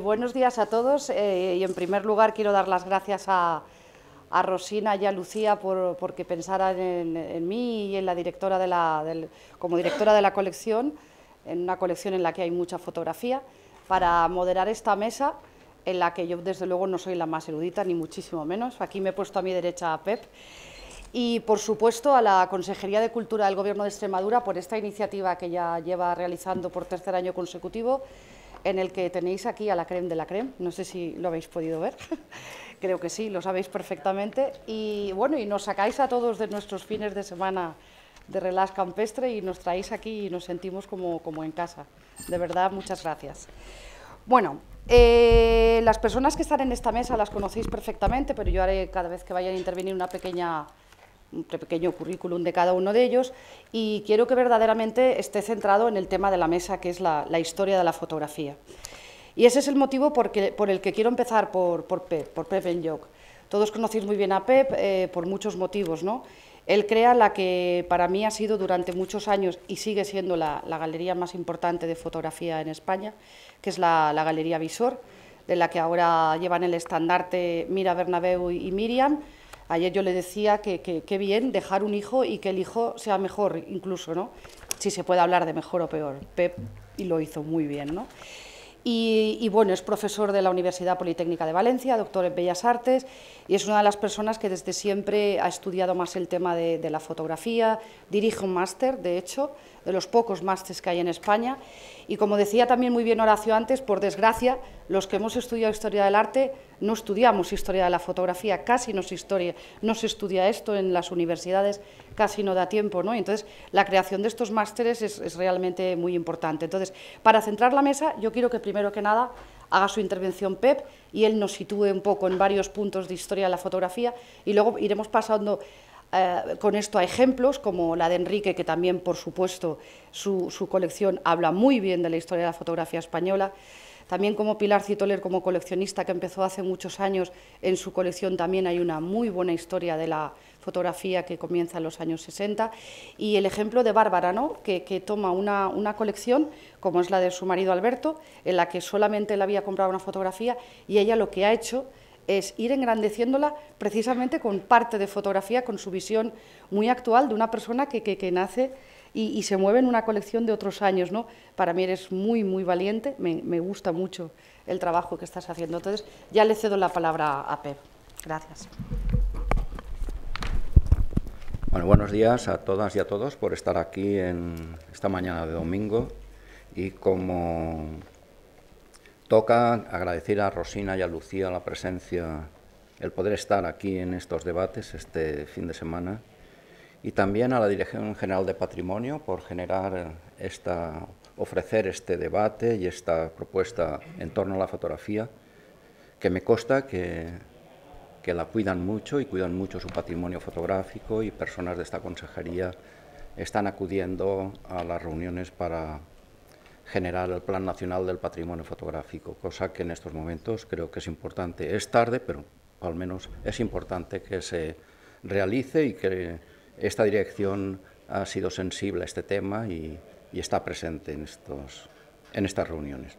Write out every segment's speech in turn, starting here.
Buenos días a todos y en primer lugar quiero dar las gracias a Rosina y a Lucía porque pensaran en mí y en la directora como directora de la colección, en una colección en la que hay mucha fotografía, para moderar esta mesa en la que yo desde luego no soy la más erudita ni muchísimo menos. Aquí me he puesto a mi derecha a Pep. Y, por supuesto, a la Consejería de Cultura del Gobierno de Extremadura por esta iniciativa que ya lleva realizando por tercer año consecutivo, en el que tenéis aquí a la creme de la creme. No sé si lo habéis podido ver, creo que sí, lo sabéis perfectamente. Y bueno, y nos sacáis a todos de nuestros fines de semana de relax campestre y nos traéis aquí y nos sentimos como en casa. De verdad, muchas gracias. Bueno, las personas que están en esta mesa las conocéis perfectamente, pero yo haré cada vez que vayan a intervenir un pequeño currículum de cada uno de ellos, y quiero que verdaderamente esté centrado en el tema de la mesa, que es la historia de la fotografía. Y ese es el motivo por el que quiero empezar por Pep Enlloc. Todos conocéis muy bien a Pep por muchos motivos, ¿no? Él crea la que para mí ha sido durante muchos años y sigue siendo la galería más importante de fotografía en España, que es la Galería Visor, de la que ahora llevan el estandarte Mira Bernabeu y Míriam. Ayer yo le decía que bien dejar un hijo y que el hijo sea mejor incluso, ¿no? Si se puede hablar de mejor o peor. Pep y lo hizo muy bien, ¿no? Y bueno, es profesor de la Universidad Politécnica de Valencia, doctor en Bellas Artes, y es una de las personas que desde siempre ha estudiado más el tema de la fotografía, dirige un máster, de hecho, de los pocos másteres que hay en España, y como decía también muy bien Horacio antes, por desgracia, los que hemos estudiado Historia del Arte no estudiamos Historia de la Fotografía, casi no se estudia esto en las universidades, casi no da tiempo, ¿no? Entonces, la creación de estos másteres es realmente muy importante. Entonces, para centrar la mesa, yo quiero que primero que nada haga su intervención Pep y él nos sitúe un poco en varios puntos de historia de la fotografía y luego iremos pasando con esto a ejemplos como la de Enrique, que también, por supuesto, su colección habla muy bien de la historia de la fotografía española. También como Pilar Citoler, como coleccionista, que empezó hace muchos años, en su colección también hay una muy buena historia de la fotografía que comienza en los años 60. Y el ejemplo de Bárbara, ¿no? que toma una colección, como es la de su marido Alberto, en la que solamente él había comprado una fotografía, y ella lo que ha hecho es ir engrandeciéndola precisamente con parte de fotografía, con su visión muy actual de una persona que nace y se mueve en una colección de otros años, ¿no? Para mí eres muy, muy valiente, me gusta mucho el trabajo que estás haciendo. Entonces, ya le cedo la palabra a Pep. Gracias. Bueno, buenos días a todas y a todos por estar aquí en esta mañana de domingo, y como toca agradecer a Rosina y a Lucía la presencia, el poder estar aquí en estos debates este fin de semana, y también a la Dirección General de Patrimonio por ofrecer este debate y esta propuesta en torno a la fotografía, que me consta que la cuidan mucho y cuidan mucho su patrimonio fotográfico, y personas de esta consejería están acudiendo a las reuniones para generar el Plan Nacional del Patrimonio Fotográfico, cosa que en estos momentos creo que es importante. Es tarde, pero al menos es importante que se realice y que esta dirección ha sido sensible a este tema y está presente en estas reuniones.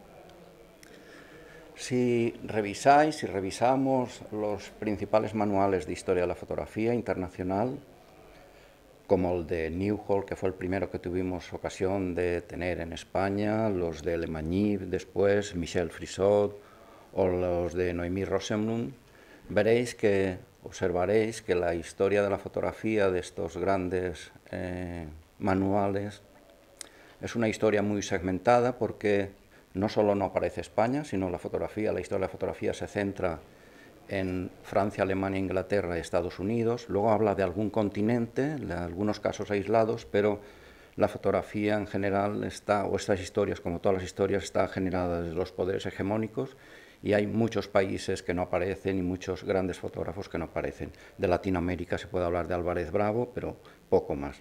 Si revisamos los principales manuales de historia de la fotografía internacional, como el de Newhall, que fue el primero que tuvimos ocasión de tener en España, los de Le Magny después, Michel Frisot, o los de Noémie Rosenblum, observaréis que la historia de la fotografía de estos grandes manuales es una historia muy segmentada, porque no solo no aparece España, sino la historia de la fotografía se centra en Francia, Alemania, Inglaterra y Estados Unidos. Luego habla de algún continente, de algunos casos aislados, pero la fotografía en general estas historias, como todas las historias, está generada desde los poderes hegemónicos, y hay muchos países que no aparecen y muchos grandes fotógrafos que no aparecen. De Latinoamérica se puede hablar de Álvarez Bravo, pero poco más.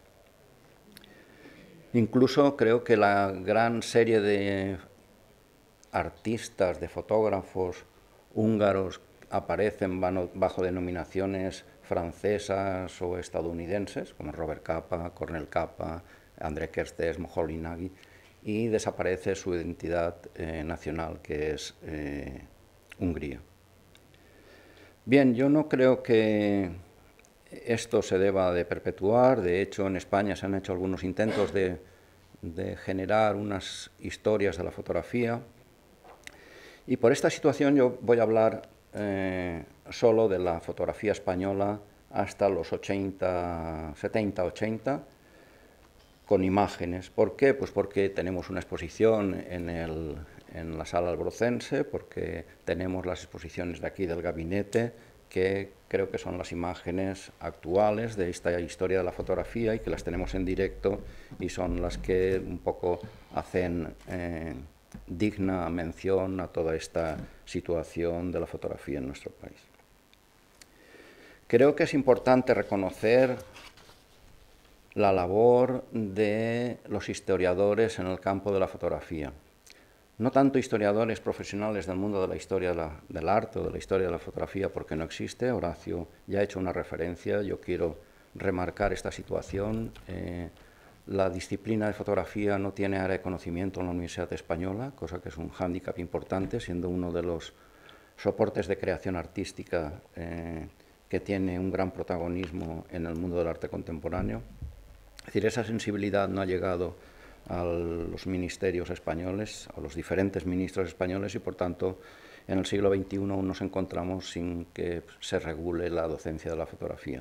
Incluso creo que la gran serie de artistas, de fotógrafos húngaros aparecen bajo denominaciones francesas o estadounidenses, como Robert Capa, Cornel Capa, André Kertész, Moholy-Nagy, y desaparece su identidad nacional, que es Hungría. Bien, yo no creo que esto se deba de perpetuar. De hecho, en España se han hecho algunos intentos de generar unas historias de la fotografía. Y por esta situación yo voy a hablar solo de la fotografía española hasta los 70, 80, con imágenes. ¿Por qué? Pues porque tenemos una exposición en la Sala Albrocense, porque tenemos las exposiciones de aquí del gabinete, que creo que son las imágenes actuales de esta historia de la fotografía y que las tenemos en directo y son las que un poco hacen digna mención a toda esta situación de la fotografía en nuestro país. Creo que es importante reconocer la labor de los historiadores en el campo de la fotografía. No tanto historiadores profesionales del mundo de la historia del arte o de la historia de la fotografía, porque no existe. Horacio ya ha hecho una referencia, yo quiero remarcar esta situación. La disciplina de fotografía no tiene área de conocimiento en la Universidad Española, cosa que es un hándicap importante, siendo uno de los soportes de creación artística que tiene un gran protagonismo en el mundo del arte contemporáneo. Es decir, esa sensibilidad no ha llegado a los ministerios españoles, a los diferentes ministros españoles, y por tanto en el siglo XXI aún nos encontramos sin que se regule la docencia de la fotografía.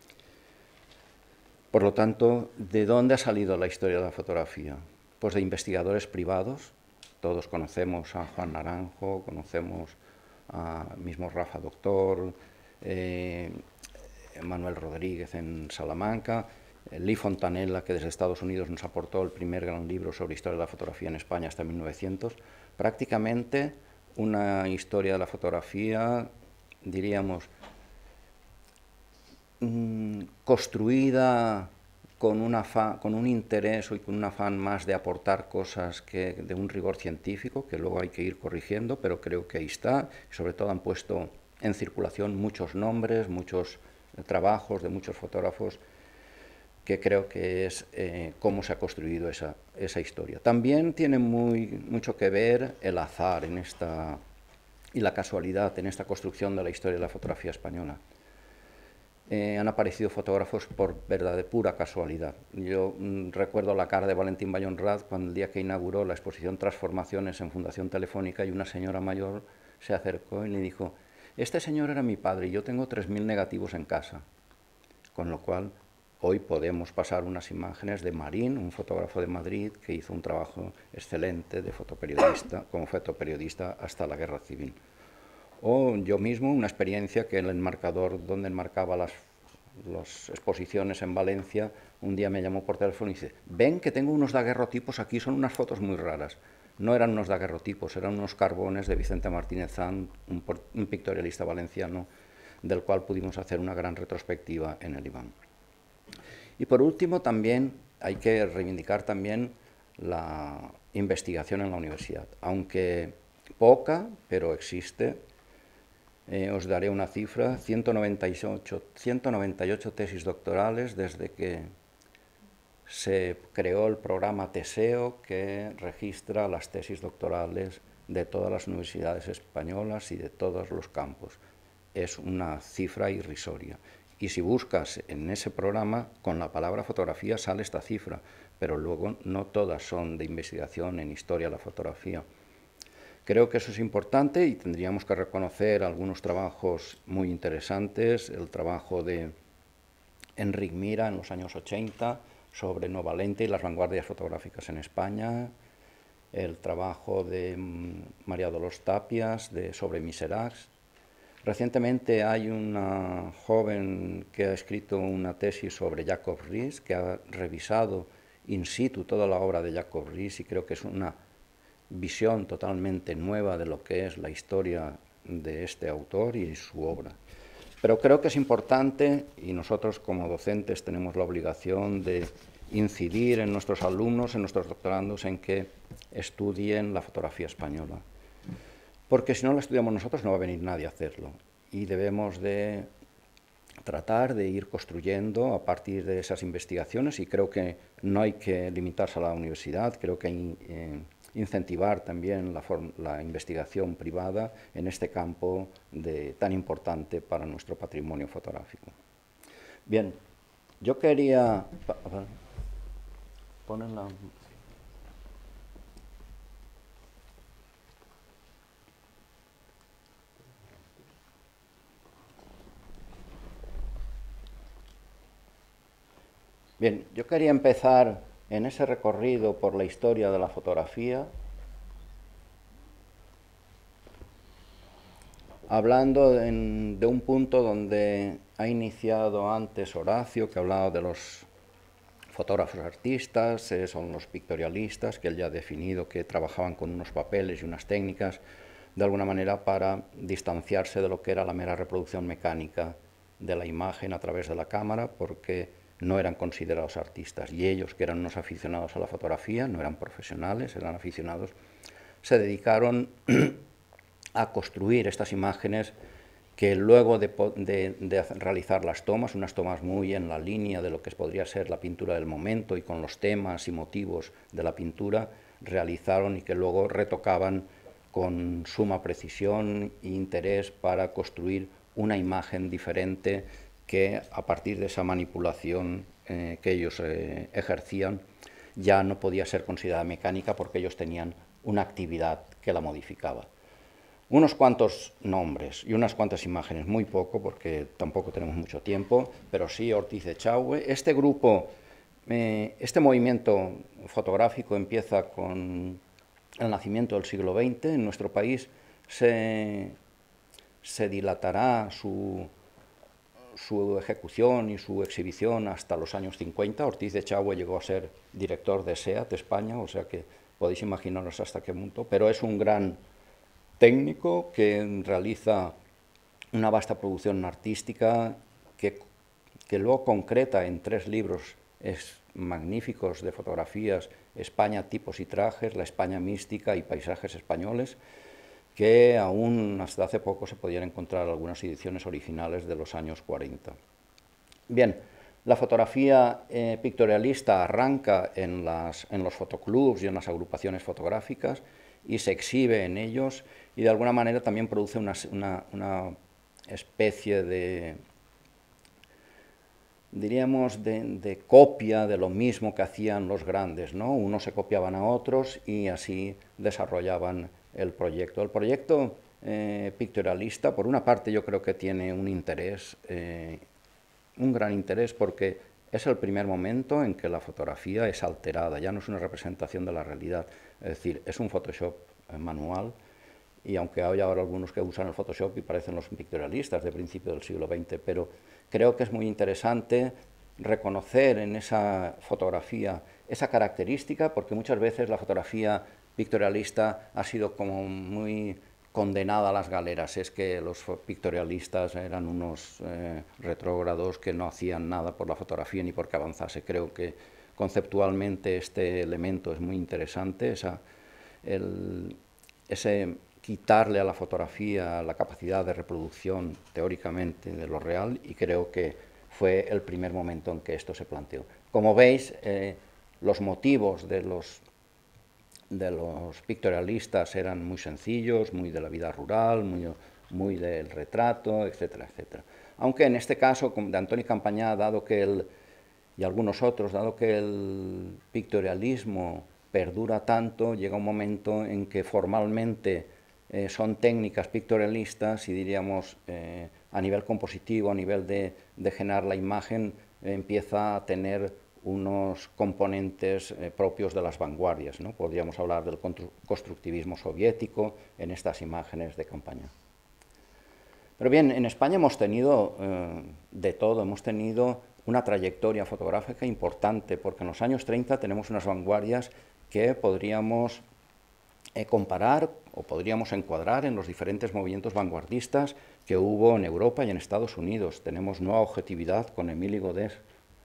Por lo tanto, ¿de dónde ha salido la historia de la fotografía? Pues de investigadores privados. Todos conocemos a Juan Naranjo, conocemos a mismo Rafa Doctor, Manuel Rodríguez en Salamanca, Lee Fontanella, que desde Estados Unidos nos aportó el primer gran libro sobre historia de la fotografía en España hasta 1900. Prácticamente una historia de la fotografía, diríamos, construida con un interés y con un afán más de aportar cosas que de un rigor científico, que luego hay que ir corrigiendo, pero creo que ahí está. Sobre todo han puesto en circulación muchos nombres, muchos trabajos de muchos fotógrafos, que creo que es cómo se ha construido esa historia. También tiene mucho que ver el azar y la casualidad en esta construcción de la historia de la fotografía española. Han aparecido fotógrafos por pura casualidad. Yo recuerdo la cara de Valentín Bayonrad cuando el día que inauguró la exposición Transformaciones en Fundación Telefónica, y una señora mayor se acercó y le dijo: este señor era mi padre y yo tengo 3000 negativos en casa. Con lo cual, hoy podemos pasar unas imágenes de Marín, un fotógrafo de Madrid que hizo un trabajo excelente de fotoperiodista, como fotoperiodista hasta la Guerra Civil. O yo mismo, una experiencia que el enmarcador donde enmarcaba las exposiciones en Valencia, un día me llamó por teléfono y dice: ven que tengo unos daguerrotipos aquí, son unas fotos muy raras. No eran unos daguerrotipos, eran unos carbones de Vicente Martínez Zan, un pictorialista valenciano, del cual pudimos hacer una gran retrospectiva en el IBAM. Y por último, también hay que reivindicar también la investigación en la universidad, aunque poca, pero existe. Os daré una cifra: 198 tesis doctorales desde que se creó el programa Teseo, que registra las tesis doctorales de todas las universidades españolas y de todos los campos. Es una cifra irrisoria. Y si buscas en ese programa, con la palabra fotografía sale esta cifra, pero luego no todas son de investigación en historia de la fotografía. Creo que eso es importante y tendríamos que reconocer algunos trabajos muy interesantes. El trabajo de Enric Mira en los años 80 sobre Novalente y las vanguardias fotográficas en España. El trabajo de María Dolors Tapias sobre Miseracs. Recientemente hay una joven que ha escrito una tesis sobre Jacob Riis, que ha revisado in situ toda la obra de Jacob Riis, y creo que es una visión totalmente nueva de lo que es la historia de este autor y su obra. Pero creo que es importante, y nosotros como docentes tenemos la obligación de incidir en nuestros alumnos, en nuestros doctorandos, en que estudien la fotografía española. Porque si no la estudiamos nosotros no va a venir nadie a hacerlo. Y debemos de tratar de ir construyendo a partir de esas investigaciones, y creo que no hay que limitarse a la universidad, creo que hay incentivar también la investigación privada en este campo tan importante para nuestro patrimonio fotográfico. Bien, yo quería... Ponen la... Bien, yo quería empezar en ese recorrido por la historia de la fotografía, hablando de un punto donde ha iniciado antes Horacio, que ha hablado de los fotógrafos artistas, son los pictorialistas, que él ya ha definido que trabajaban con unos papeles y unas técnicas, de alguna manera para distanciarse de lo que era la mera reproducción mecánica de la imagen a través de la cámara, porque no eran considerados artistas, y ellos, que eran unos aficionados a la fotografía, no eran profesionales, eran aficionados, se dedicaron a construir estas imágenes que luego de realizar las tomas, unas tomas muy en la línea de lo que podría ser la pintura del momento y con los temas y motivos de la pintura, realizaron y que luego retocaban con suma precisión e interés para construir una imagen diferente que, a partir de esa manipulación que ellos ejercían, ya no podía ser considerada mecánica, porque ellos tenían una actividad que la modificaba. Unos cuantos nombres y unas cuantas imágenes, muy poco, porque tampoco tenemos mucho tiempo, pero sí Ortiz de Echagüe. Este grupo, este movimiento fotográfico empieza con el nacimiento del siglo XX. En nuestro país se dilatará su ejecución y su exhibición hasta los años 50. Ortiz de Echagüe llegó a ser director de SEAT España, o sea que podéis imaginaros hasta qué punto, pero es un gran técnico que realiza una vasta producción artística que luego concreta en 3 libros magníficos de fotografías: España, tipos y trajes, La España mística y Paisajes españoles, que aún hasta hace poco se podían encontrar algunas ediciones originales de los años 40. Bien, la fotografía pictorialista arranca en los fotoclubs y en las agrupaciones fotográficas y se exhibe en ellos, y de alguna manera también produce una especie de, diríamos, de copia de lo mismo que hacían los grandes, ¿no? Unos se copiaban a otros y así desarrollaban el proyecto. El proyecto pictorialista, por una parte, yo creo que tiene un interés, un gran interés, porque es el primer momento en que la fotografía es alterada, ya no es una representación de la realidad, es decir, es un Photoshop manual, y aunque hay ahora algunos que usan el Photoshop y parecen los pictorialistas de principio del siglo XX, pero creo que es muy interesante reconocer en esa fotografía esa característica, porque muchas veces la fotografía pictorialista ha sido como muy condenada a las galeras. Es que los pictorialistas eran unos retrógrados que no hacían nada por la fotografía ni porque avanzase. Creo que conceptualmente este elemento es muy interesante, ese quitarle a la fotografía la capacidad de reproducción teóricamente de lo real, y creo que fue el primer momento en que esto se planteó. Como veis, los motivos de los pictorialistas eran muy sencillos, muy de la vida rural, muy del retrato, etcétera, etcétera. Aunque en este caso, de Antoni Campañá, y algunos otros, dado que el pictorialismo perdura tanto, llega un momento en que formalmente son técnicas pictorialistas, y diríamos a nivel compositivo, a nivel de generar la imagen, empieza a tener unos componentes propios de las vanguardias, ¿no? Podríamos hablar del constructivismo soviético en estas imágenes de Campañá. Pero bien, en España hemos tenido de todo, hemos tenido una trayectoria fotográfica importante, porque en los años 30 tenemos unas vanguardias que podríamos comparar o podríamos encuadrar en los diferentes movimientos vanguardistas que hubo en Europa y en Estados Unidos. Tenemos Nueva Objetividad con Émile Godest,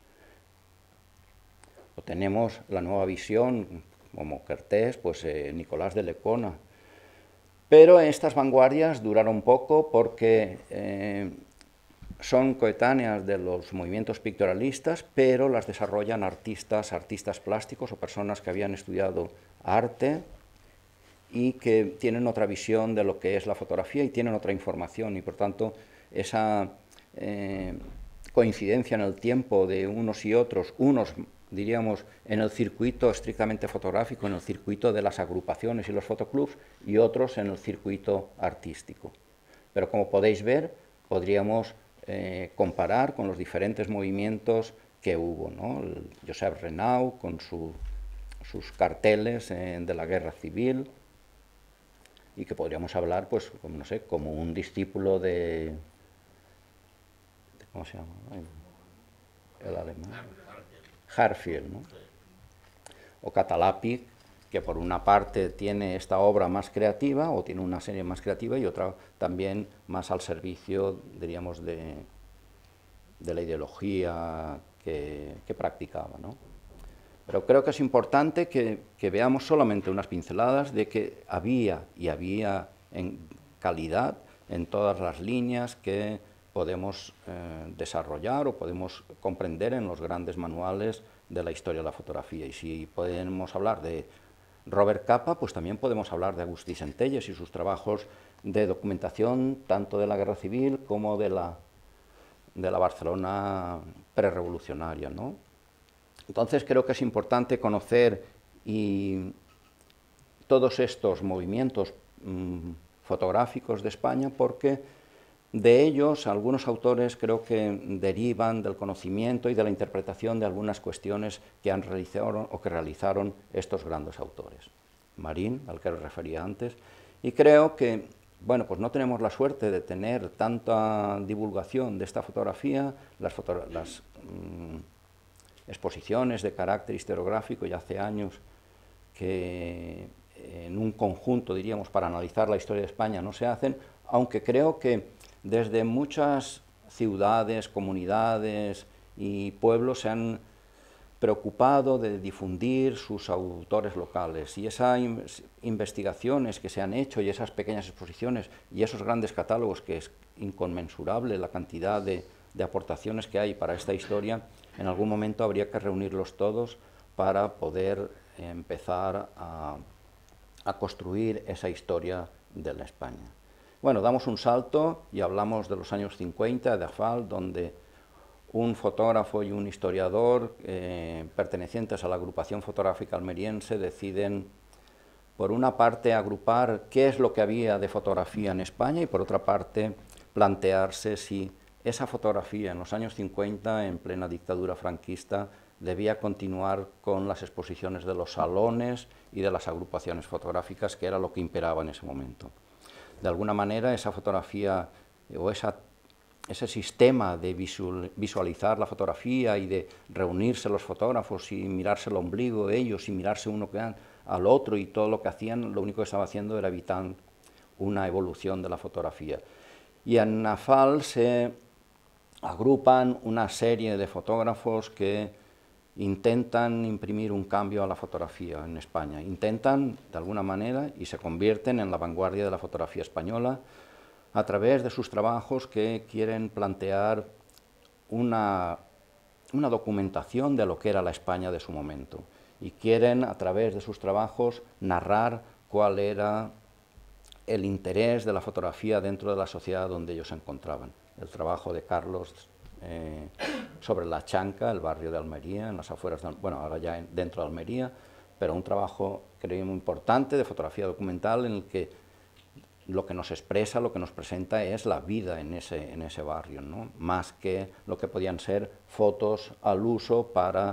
o tenemos la Nueva Visión, como Kertész, pues Nicolás de Lecona. Pero estas vanguardias duraron poco, porque son coetáneas de los movimientos pictorialistas, pero las desarrollan artistas plásticos o personas que habían estudiado arte y que tienen otra visión de lo que es la fotografía y tienen otra información, y por tanto esa coincidencia en el tiempo de unos y otros, unos diríamos en el circuito estrictamente fotográfico, en el circuito de las agrupaciones y los fotoclubs, y otros en el circuito artístico. Pero como podéis ver, podríamos comparar con los diferentes movimientos que hubo, ¿no? El Josep Renau con sus carteles de la guerra civil, y que podríamos hablar, pues, como, no sé, como un discípulo de ¿cómo se llama? El alemán. Harfield, ¿no? O Catalapi, que por una parte tiene esta obra más creativa, o tiene una serie más creativa, y otra también más al servicio, diríamos, de la ideología que practicaba, ¿no? Pero creo que es importante que veamos solamente unas pinceladas de que había en calidad en todas las líneas que podemos desarrollar o podemos comprender en los grandes manuales de la historia de la fotografía. Y si podemos hablar de Robert Capa, pues también podemos hablar de Agustí Centelles y sus trabajos de documentación tanto de la guerra civil como de la Barcelona prerevolucionaria, ¿no? Entonces creo que es importante conocer todos estos movimientos fotográficos de España, porque de ellos algunos autores creo que derivan del conocimiento y de la interpretación de algunas cuestiones que han realizado o que realizaron estos grandes autores. Marín, al que refería antes, y creo que, bueno, pues no tenemos la suerte de tener tanta divulgación de esta fotografía, las exposiciones de carácter historiográfico, ya hace años que en un conjunto, diríamos, para analizar la historia de España no se hacen, aunque creo que desde muchas ciudades, comunidades y pueblos se han preocupado de difundir sus autores locales, y esas investigaciones que se han hecho y esas pequeñas exposiciones y esos grandes catálogos, que es inconmensurable la cantidad de aportaciones que hay para esta historia, en algún momento habría que reunirlos todos para poder empezar a construir esa historia de la España. Bueno, damos un salto y hablamos de los años 50 de Afal, donde un fotógrafo y un historiador pertenecientes a la agrupación fotográfica almeriense deciden, por una parte, agrupar qué es lo que había de fotografía en España, y por otra parte plantearse si esa fotografía en los años 50, en plena dictadura franquista, debía continuar con las exposiciones de los salones y de las agrupaciones fotográficas, que era lo que imperaba en ese momento. De alguna manera, esa fotografía o ese sistema de visualizar la fotografía y de reunirse los fotógrafos y mirarse el ombligo ellos y mirarse uno al otro, y todo lo que hacían, lo único que estaba haciendo era evitar una evolución de la fotografía. Y en Afal se agrupan una serie de fotógrafos que intentan imprimir un cambio a la fotografía en España, intentan de alguna manera, y se convierten en la vanguardia de la fotografía española a través de sus trabajos, que quieren plantear una documentación de lo que era la España de su momento, y quieren a través de sus trabajos narrar cuál era el interés de la fotografía dentro de la sociedad donde ellos se encontraban. El trabajo de Carlos sobre La Chanca, el barrio de Almería, en las afueras, bueno, ahora ya dentro de Almería, pero un trabajo, creo, muy importante de fotografía documental, en el que lo que nos expresa, lo que nos presenta es la vida en ese barrio, ¿no? Más que lo que podían ser fotos al uso para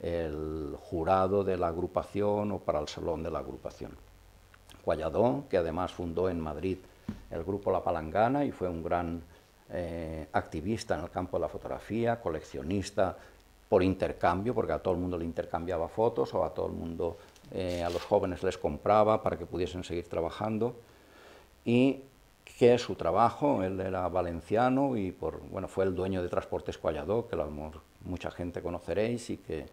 el jurado de la agrupación o para el salón de la agrupación. Colladó, que además fundó en Madrid el grupo La Palangana y fue un gran activista en el campo de la fotografía, coleccionista por intercambio, porque a todo el mundo le intercambiaba fotos, o a todo el mundo, a los jóvenes les compraba para que pudiesen seguir trabajando, y que su trabajo, él era valenciano y bueno, fue el dueño de Transportes Colladó, que mucha gente conoceréis, y que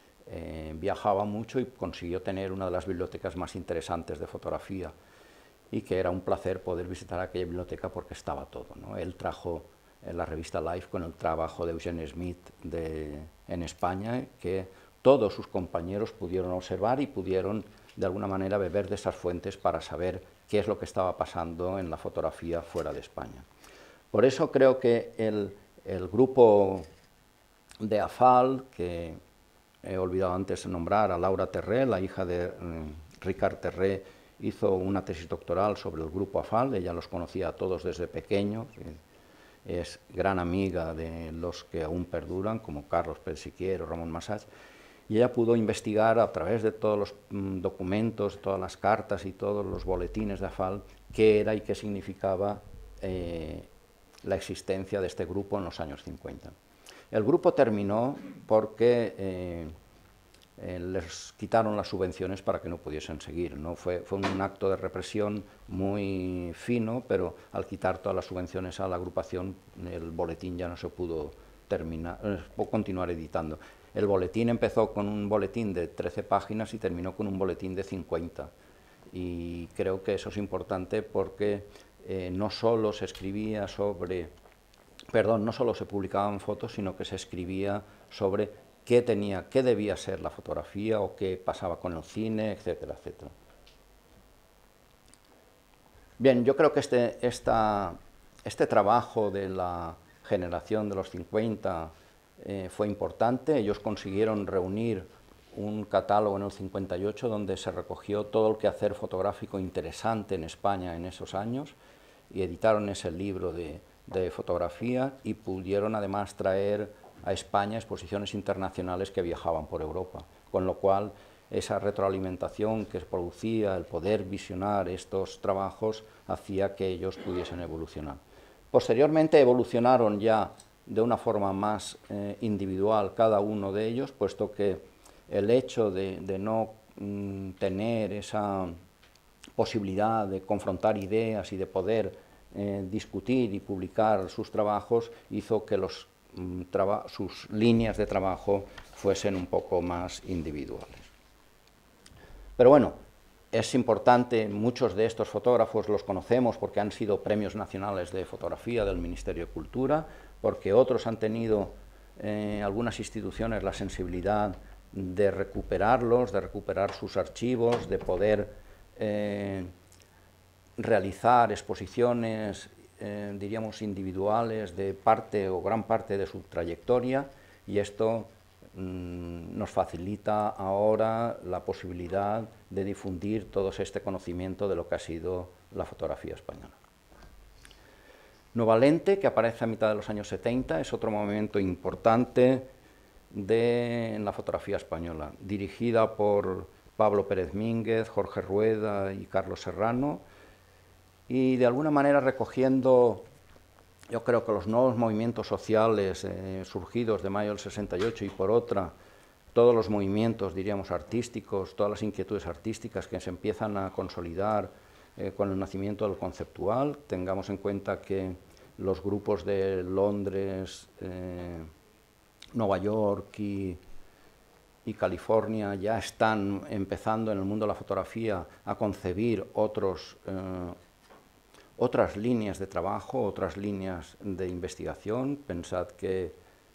viajaba mucho y consiguió tener una de las bibliotecas más interesantes de fotografía, y que era un placer poder visitar aquella biblioteca porque estaba todo, ¿no? Él trajo la revista Life con el trabajo de Eugene Smith en España, que todos sus compañeros pudieron observar y pudieron de alguna manera beber de esas fuentes para saber qué es lo que estaba pasando en la fotografía fuera de España. Por eso creo que el grupo de AFAL, que he olvidado antes nombrar a Laura Terré, la hija de Ricard Terré, hizo una tesis doctoral sobre el grupo AFAL, ella los conocía a todos desde pequeños, es gran amiga de los que aún perduran, como Carlos Pelsiquier o Ramón Massach, y ella pudo investigar a través de todos los documentos, todas las cartas y todos los boletines de AFAL, qué era y qué significaba la existencia de este grupo en los años 50. El grupo terminó porque les quitaron las subvenciones para que no pudiesen seguir, ¿no? Fue un acto de represión muy fino, pero al quitar todas las subvenciones a la agrupación, el boletín ya no se pudo continuar editando. El boletín empezó con un boletín de 13 páginas y terminó con un boletín de 50. Y creo que eso es importante porque no solo se escribía sobre, no solo se publicaban fotos, sino que se escribía sobre qué debía ser la fotografía o qué pasaba con el cine, etcétera, etcétera. Bien, yo creo que este trabajo de la generación de los 50 fue importante. Ellos consiguieron reunir un catálogo en el 58 donde se recogió todo el quehacer fotográfico interesante en España en esos años y editaron ese libro de fotografía y pudieron además traer a España exposiciones internacionales que viajaban por Europa, con lo cual esa retroalimentación que producía el poder visionar estos trabajos hacía que ellos pudiesen evolucionar. Posteriormente evolucionaron ya de una forma más individual cada uno de ellos, puesto que el hecho de no tener esa posibilidad de confrontar ideas y de poder discutir y publicar sus trabajos hizo que sus líneas de trabajo fuesen un poco más individuales. Pero bueno, es importante, muchos de estos fotógrafos los conocemos porque han sido premios nacionales de fotografía del Ministerio de Cultura, porque otros han tenido algunas instituciones la sensibilidad de recuperarlos, de recuperar sus archivos, de poder realizar exposiciones diríamos individuales de parte o gran parte de su trayectoria, y esto nos facilita ahora la posibilidad de difundir todo este conocimiento de lo que ha sido la fotografía española. Nueva Lente, que aparece a mitad de los años 70, es otro movimiento importante en la fotografía española, dirigida por Pablo Pérez Mínguez, Jorge Rueda y Carlos Serrano, y de alguna manera recogiendo, yo creo que los nuevos movimientos sociales surgidos de mayo del 68 y por otra, todos los movimientos, diríamos, artísticos, todas las inquietudes artísticas que se empiezan a consolidar con el nacimiento del conceptual. Tengamos en cuenta que los grupos de Londres, Nueva York y California ya están empezando en el mundo de la fotografía a concebir otras líneas de trabajo, otras líneas de investigación. Pensad que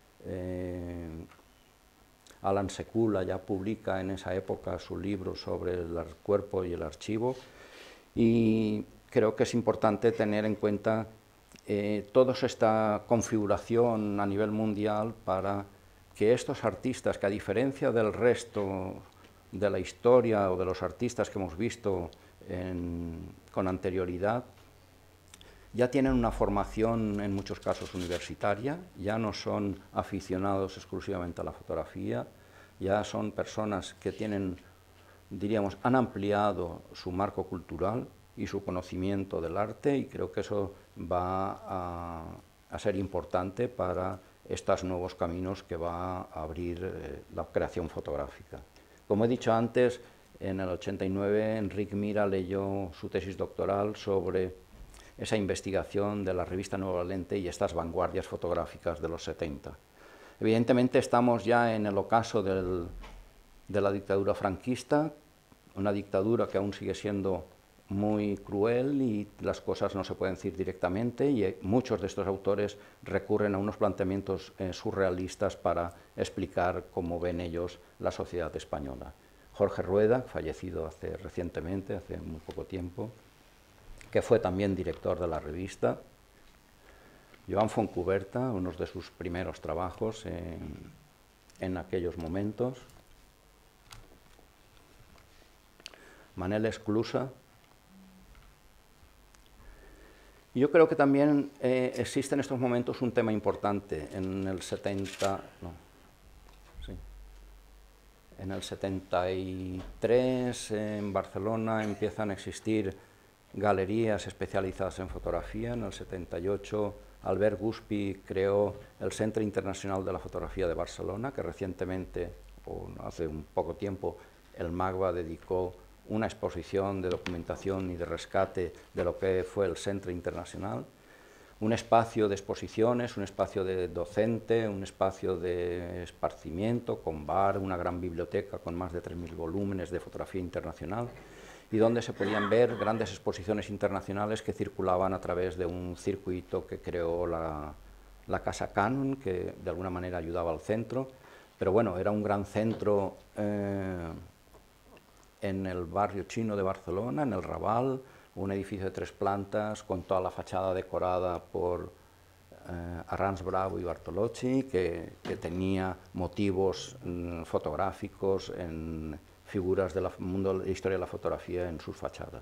Alan Sekula ya publica en esa época su libro sobre el cuerpo y el archivo, y creo que es importante tener en cuenta toda esta configuración a nivel mundial para que estos artistas, que a diferencia del resto de la historia o de los artistas que hemos visto con anterioridad, ya tienen una formación en muchos casos universitaria, ya no son aficionados exclusivamente a la fotografía, ya son personas que tienen, diríamos, han ampliado su marco cultural y su conocimiento del arte, y creo que eso va a ser importante para estos nuevos caminos que va a abrir la creación fotográfica. Como he dicho antes, en el 89 Enric Mira leyó su tesis doctoral sobre esa investigación de la revista Nueva Lente y estas vanguardias fotográficas de los 70. Evidentemente estamos ya en el ocaso de la dictadura franquista, una dictadura que aún sigue siendo muy cruel y las cosas no se pueden decir directamente, y muchos de estos autores recurren a unos planteamientos surrealistas para explicar cómo ven ellos la sociedad española. Jorge Rueda, fallecido recientemente, hace muy poco tiempo, que fue también director de la revista. Joan Fontcuberta, uno de sus primeros trabajos en aquellos momentos. Manel Esclusa. Y yo creo que también existe en estos momentos un tema importante. En el 73 en Barcelona empiezan a existir galerías especializadas en fotografía. En el 78 Albert Guspí creó el Centre Internacional de la Fotografía de Barcelona, que recientemente, o hace un poco tiempo, el MACBA dedicó una exposición de documentación y de rescate de lo que fue el Centre Internacional, un espacio de exposiciones, un espacio de docente, un espacio de esparcimiento, con bar, una gran biblioteca con más de 3.000 volúmenes de fotografía internacional, y donde se podían ver grandes exposiciones internacionales que circulaban a través de un circuito que creó la Casa Canon, que de alguna manera ayudaba al centro, pero bueno, era un gran centro en el barrio chino de Barcelona, en el Raval, un edificio de 3 plantas con toda la fachada decorada por Arranz Bravo y Bartolocci, que tenía motivos fotográficos en figuras del mundo de la historia de la fotografía en sus fachadas.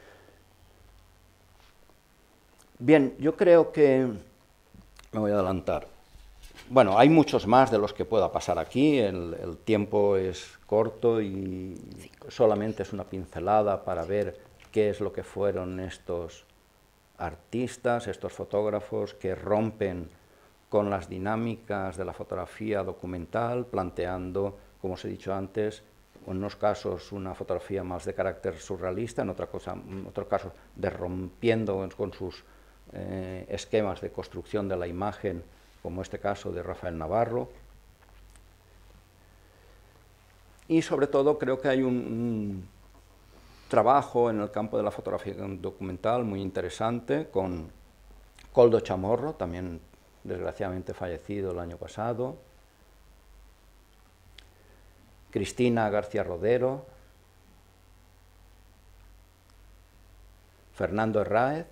Bien, yo creo que me voy a adelantar. Bueno, hay muchos más de los que pueda pasar aquí, el tiempo es corto y solamente es una pincelada para ver qué es lo que fueron estos artistas, estos fotógrafos que rompen con las dinámicas de la fotografía documental, planteando, como os he dicho antes, en unos casos una fotografía más de carácter surrealista, en otro caso rompiendo con sus esquemas de construcción de la imagen, como este caso de Rafael Navarro. Y sobre todo creo que hay un trabajo en el campo de la fotografía documental muy interesante con Koldo Chamorro, también desgraciadamente fallecido el año pasado, Cristina García Rodero, Fernando Herráez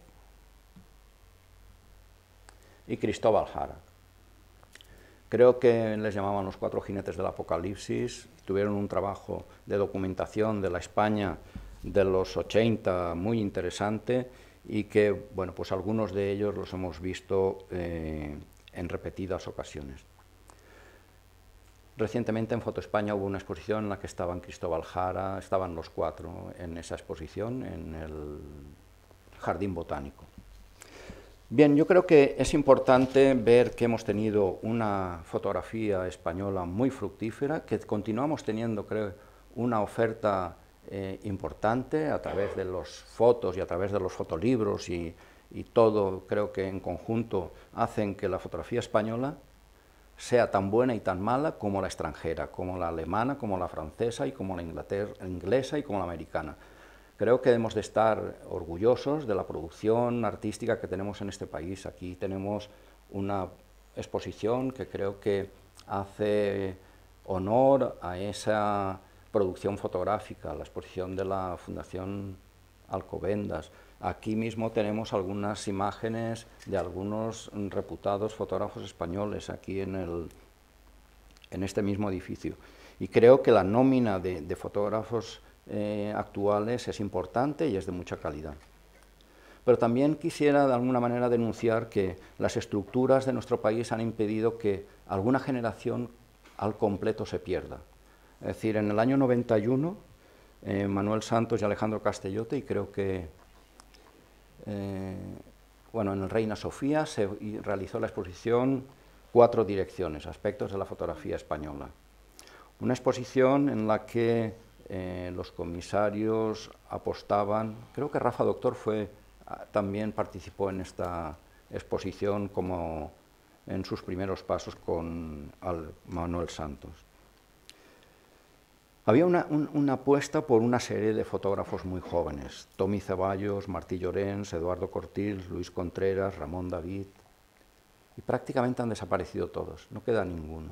y Cristóbal Jara. Creo que les llamaban los 4 jinetes del apocalipsis, tuvieron un trabajo de documentación de la España de los 80 muy interesante y que, bueno, pues algunos de ellos los hemos visto en repetidas ocasiones. Recientemente en Foto España hubo una exposición en la que estaban Cristóbal Jara, estaban los 4 en esa exposición en el Jardín Botánico. Bien, yo creo que es importante ver que hemos tenido una fotografía española muy fructífera, que continuamos teniendo, creo, una oferta importante a través de las fotos y a través de los fotolibros y todo, creo que en conjunto hacen que la fotografía española sea tan buena y tan mala como la extranjera, como la alemana, como la francesa y como la inglesa y como la americana. Creo que debemos de estar orgullosos de la producción artística que tenemos en este país. Aquí tenemos una exposición que creo que hace honor a esa producción fotográfica, la exposición de la Fundación Alcobendas. Aquí mismo tenemos algunas imágenes de algunos reputados fotógrafos españoles aquí en este mismo edificio. Y creo que la nómina de fotógrafos actuales es importante y es de mucha calidad. Pero también quisiera de alguna manera denunciar que las estructuras de nuestro país han impedido que alguna generación al completo se pierda. Es decir, en el año 91, Manuel Santos y Alejandro Castellote, y creo que bueno, en el Reina Sofía se realizó la exposición 4 direcciones, aspectos de la fotografía española. Una exposición en la que los comisarios apostaban, creo que Rafa Doctor también participó en esta exposición como en sus primeros pasos con Manuel Santos. Había una apuesta por una serie de fotógrafos muy jóvenes, Tommy Ceballos, Martí Llorens, Eduardo Cortils, Luis Contreras, Ramón David, y prácticamente han desaparecido todos, no queda ninguno.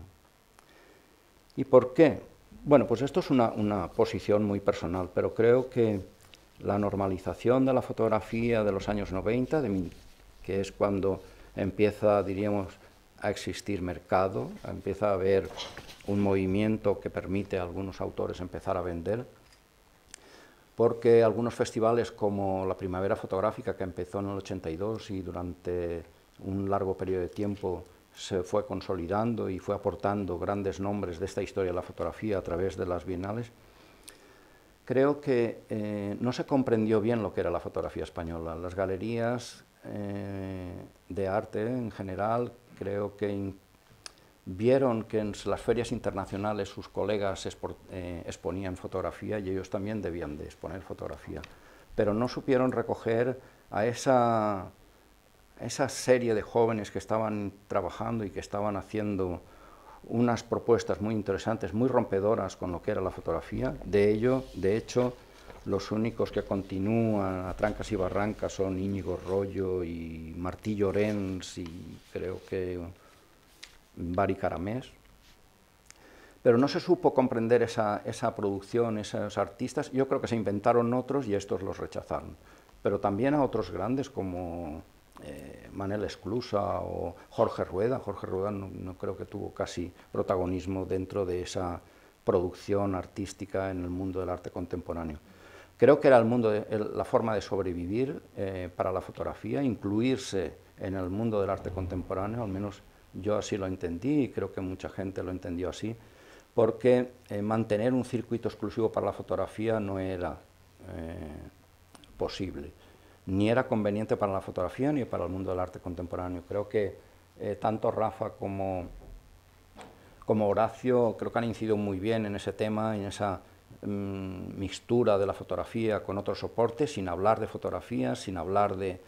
¿Y por qué? Bueno, pues esto es una posición muy personal, pero creo que la normalización de la fotografía de los años 90, que es cuando empieza, diríamos, a existir mercado, empieza a haber un movimiento que permite a algunos autores empezar a vender, porque algunos festivales como la Primavera Fotográfica, que empezó en el 82 y durante un largo periodo de tiempo se fue consolidando y fue aportando grandes nombres de esta historia de la fotografía a través de las bienales, creo que no se comprendió bien lo que era la fotografía española. Las galerías de arte en general creo que vieron que en las ferias internacionales sus colegas exponían fotografía y ellos también debían de exponer fotografía, pero no supieron recoger a esa serie de jóvenes que estaban trabajando y que estaban haciendo unas propuestas muy interesantes, muy rompedoras con lo que era la fotografía. De hecho, los únicos que continúan a trancas y barrancas son Íñigo Rollo y Martí Llorens y creo que Bari Caramés. Pero no se supo comprender esa producción, esos artistas. Yo creo que se inventaron otros y estos los rechazaron. Pero también a otros grandes como Manel Esclusa o Jorge Rueda. Jorge Rueda no creo que tuvo casi protagonismo dentro de esa producción artística en el mundo del arte contemporáneo. Creo que era la forma de sobrevivir para la fotografía, incluirse en el mundo del arte contemporáneo, al menos yo así lo entendí y creo que mucha gente lo entendió así, porque mantener un circuito exclusivo para la fotografía no era posible, ni era conveniente para la fotografía ni para el mundo del arte contemporáneo. Creo que tanto Rafa como Horacio creo que han incidido muy bien en ese tema, en esa mixtura de la fotografía con otros soportes, sin hablar de fotografía, sin hablar de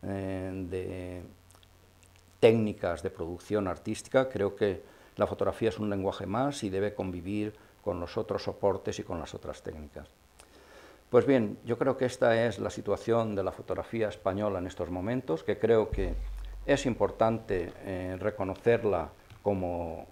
técnicas de producción artística. Creo que la fotografía es un lenguaje más y debe convivir con los otros soportes y con las otras técnicas. Pues bien, yo creo que esta es la situación de la fotografía española en estos momentos, que creo que es importante reconocerla como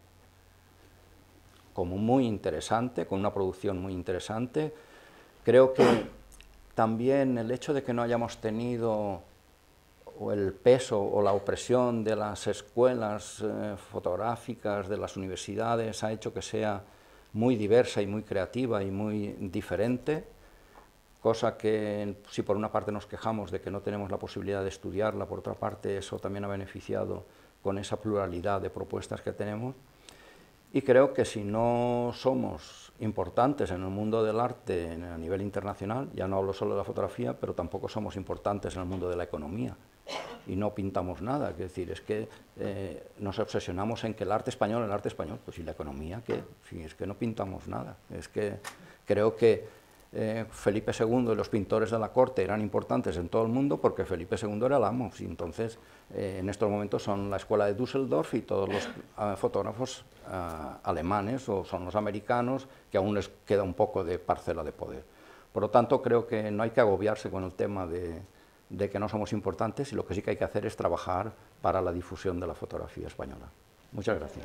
muy interesante, con una producción muy interesante. Creo que también el hecho de que no hayamos tenido el peso o la opresión de las escuelas fotográficas, de las universidades, ha hecho que sea muy diversa y muy creativa y muy diferente, cosa que si por una parte nos quejamos de que no tenemos la posibilidad de estudiarla, por otra parte eso también ha beneficiado con esa pluralidad de propuestas que tenemos. Y creo que si no somos importantes en el mundo del arte a nivel internacional, ya no hablo solo de la fotografía, pero tampoco somos importantes en el mundo de la economía y no pintamos nada. Es decir, es que nos obsesionamos en que el arte español, pues ¿y la economía qué? Si es que no pintamos nada. Es que creo que Felipe II y los pintores de la corte eran importantes en todo el mundo porque Felipe II era el amo, y entonces en estos momentos son la escuela de Düsseldorf y todos los fotógrafos alemanes o son los americanos, que aún les queda un poco de parcela de poder. Por lo tanto, creo que no hay que agobiarse con el tema de que no somos importantes, y lo que sí que hay que hacer es trabajar para la difusión de la fotografía española. Muchas gracias.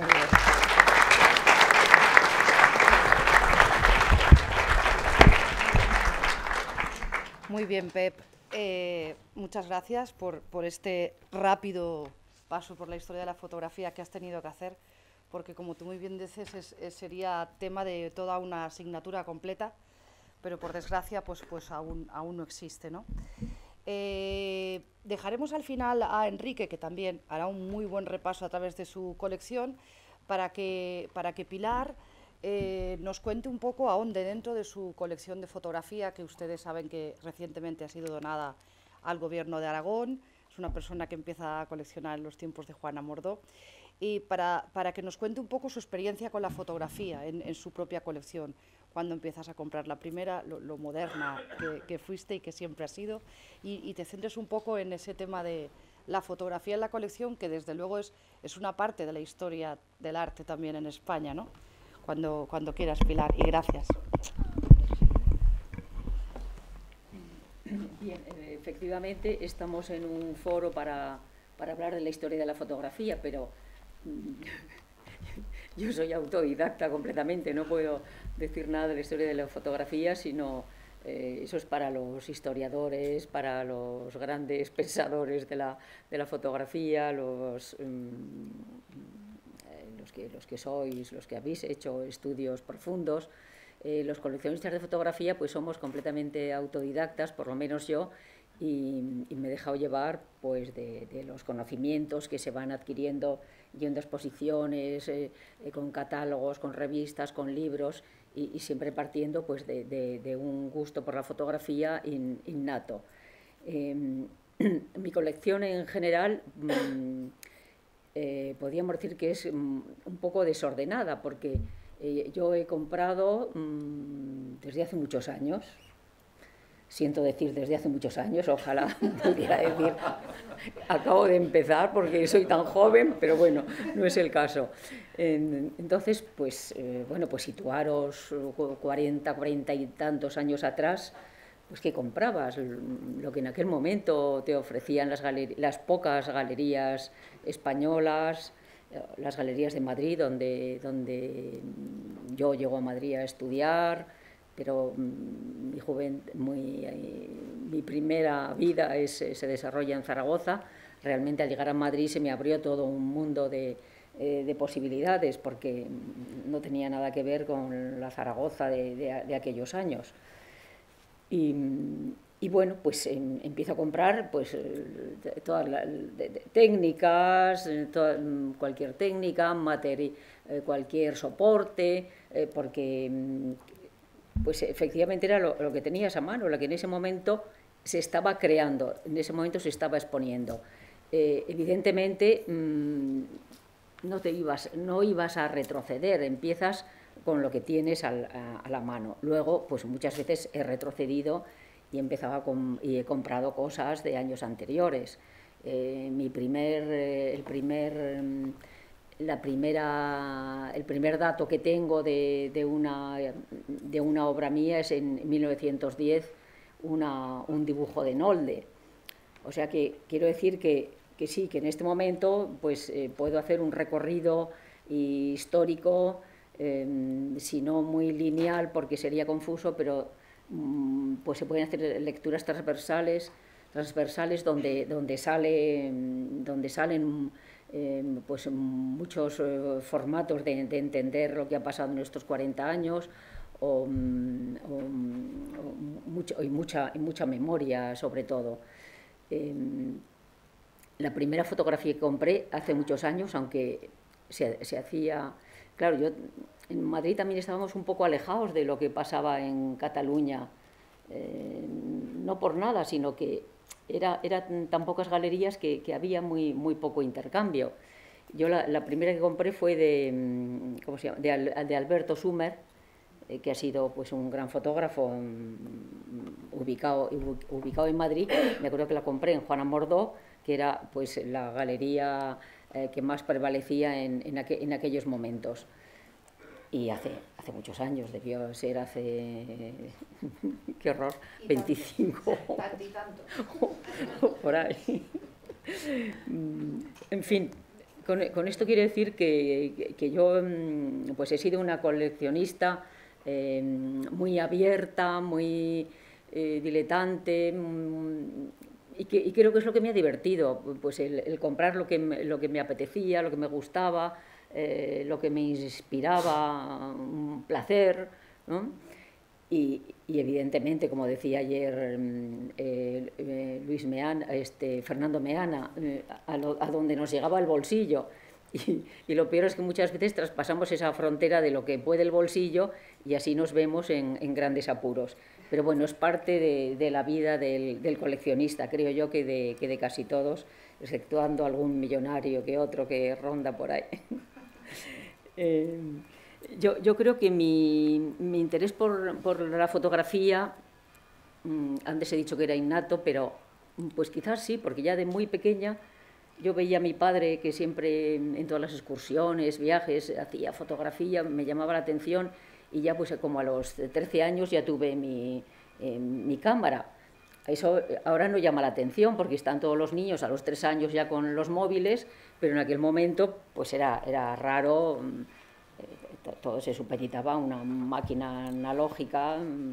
Muy bien, Pep. Muchas gracias por este rápido paso por la historia de la fotografía que has tenido que hacer, porque como tú muy bien dices, sería tema de toda una asignatura completa, pero por desgracia pues aún no existe, ¿no? Dejaremos al final a Enrique, que también hará un muy buen repaso a través de su colección, para que Pilar nos cuente un poco a dónde dentro de su colección de fotografía, que ustedes saben que recientemente ha sido donada al Gobierno de Aragón. Es una persona que empieza a coleccionar en los tiempos de Juana Mordó, y para que nos cuente un poco su experiencia con la fotografía en su propia colección, cuando empiezas a comprar la primera, lo moderna que fuiste y que siempre has sido, y te centres un poco en ese tema de la fotografía en la colección, que desde luego es una parte de la historia del arte también en España, ¿no? cuando quieras, Pilar, y gracias. Bien, efectivamente estamos en un foro para hablar de la historia de la fotografía, pero yo soy autodidacta completamente, no puedo decir nada de la historia de la fotografía, sino eso es para los historiadores, para los grandes pensadores de la fotografía, los que sois, los que habéis hecho estudios profundos. Los coleccionistas de fotografía pues somos completamente autodidactas, por lo menos yo, y me he dejado llevar pues de los conocimientos que se van adquiriendo yendo a exposiciones, con catálogos, con revistas, con libros, y siempre partiendo pues de un gusto por la fotografía innato. Mi colección en general podríamos decir que es un poco desordenada, porque yo he comprado desde hace muchos años, siento decir desde hace muchos años, ojalá pudiera decir acabo de empezar porque soy tan joven, pero bueno, no es el caso. Entonces, pues bueno, pues situaros 40 y tantos años atrás, pues ¿qué comprabas? Lo que en aquel momento te ofrecían las pocas galerías españolas, las galerías de Madrid, donde yo llego a Madrid a estudiar, pero mi primera vida se desarrolla en Zaragoza. Realmente al llegar a Madrid se me abrió todo un mundo de posibilidades, porque no tenía nada que ver con la Zaragoza de aquellos años. Y bueno, pues empiezo a comprar pues todas las técnicas, cualquier técnica, cualquier soporte, porque pues efectivamente era lo que tenías a mano, lo que en ese momento se estaba creando, en ese momento se estaba exponiendo. Evidentemente no ibas a retroceder, empiezas con lo que tienes a la mano. Luego, pues muchas veces he retrocedido y he comprado cosas de años anteriores. El primer dato que tengo de una obra mía es en 1910, un dibujo de Nolde. O sea que quiero decir que sí, que en este momento pues puedo hacer un recorrido histórico, si no muy lineal porque sería confuso, pero pues se pueden hacer lecturas transversales donde salen pues muchos formatos de entender lo que ha pasado en estos 40 años, y mucha memoria sobre todo. La primera fotografía que compré hace muchos años, aunque se hacía... Claro, en Madrid también estábamos un poco alejados de lo que pasaba en Cataluña, no por nada, sino que eran tan pocas galerías que había muy poco intercambio. Yo la primera que compré fue ¿cómo se llama? de Alberto Sumer, que ha sido pues un gran fotógrafo ubicado en Madrid. Me acuerdo que la compré en Juana Mordó, que era pues la galería que más prevalecía en aquellos momentos. Y hace muchos años, debió ser hace, qué horror, 25 y tanto. por ahí. En fin, con esto quiero decir que yo pues he sido una coleccionista muy abierta, muy diletante, y creo que es lo que me ha divertido, pues el comprar lo que me apetecía, lo que me gustaba, lo que me inspiraba un placer, ¿no? Y evidentemente, como decía ayer Fernando Meana, a donde nos llegaba el bolsillo. Y lo peor es que muchas veces traspasamos esa frontera de lo que puede el bolsillo y así nos vemos en grandes apuros. Pero bueno, es parte de la vida del coleccionista, creo yo que de casi todos, exceptuando algún millonario que otro que ronda por ahí. Yo creo que mi interés por la fotografía, antes he dicho que era innato, pero pues quizás sí, porque ya de muy pequeña yo veía a mi padre que siempre en todas las excursiones, viajes, hacía fotografía, me llamaba la atención y ya pues como a los 13 años ya tuve mi cámara. Eso ahora no llama la atención porque están todos los niños a los 3 años ya con los móviles, pero en aquel momento pues era raro, todo se supeditaba a una máquina analógica.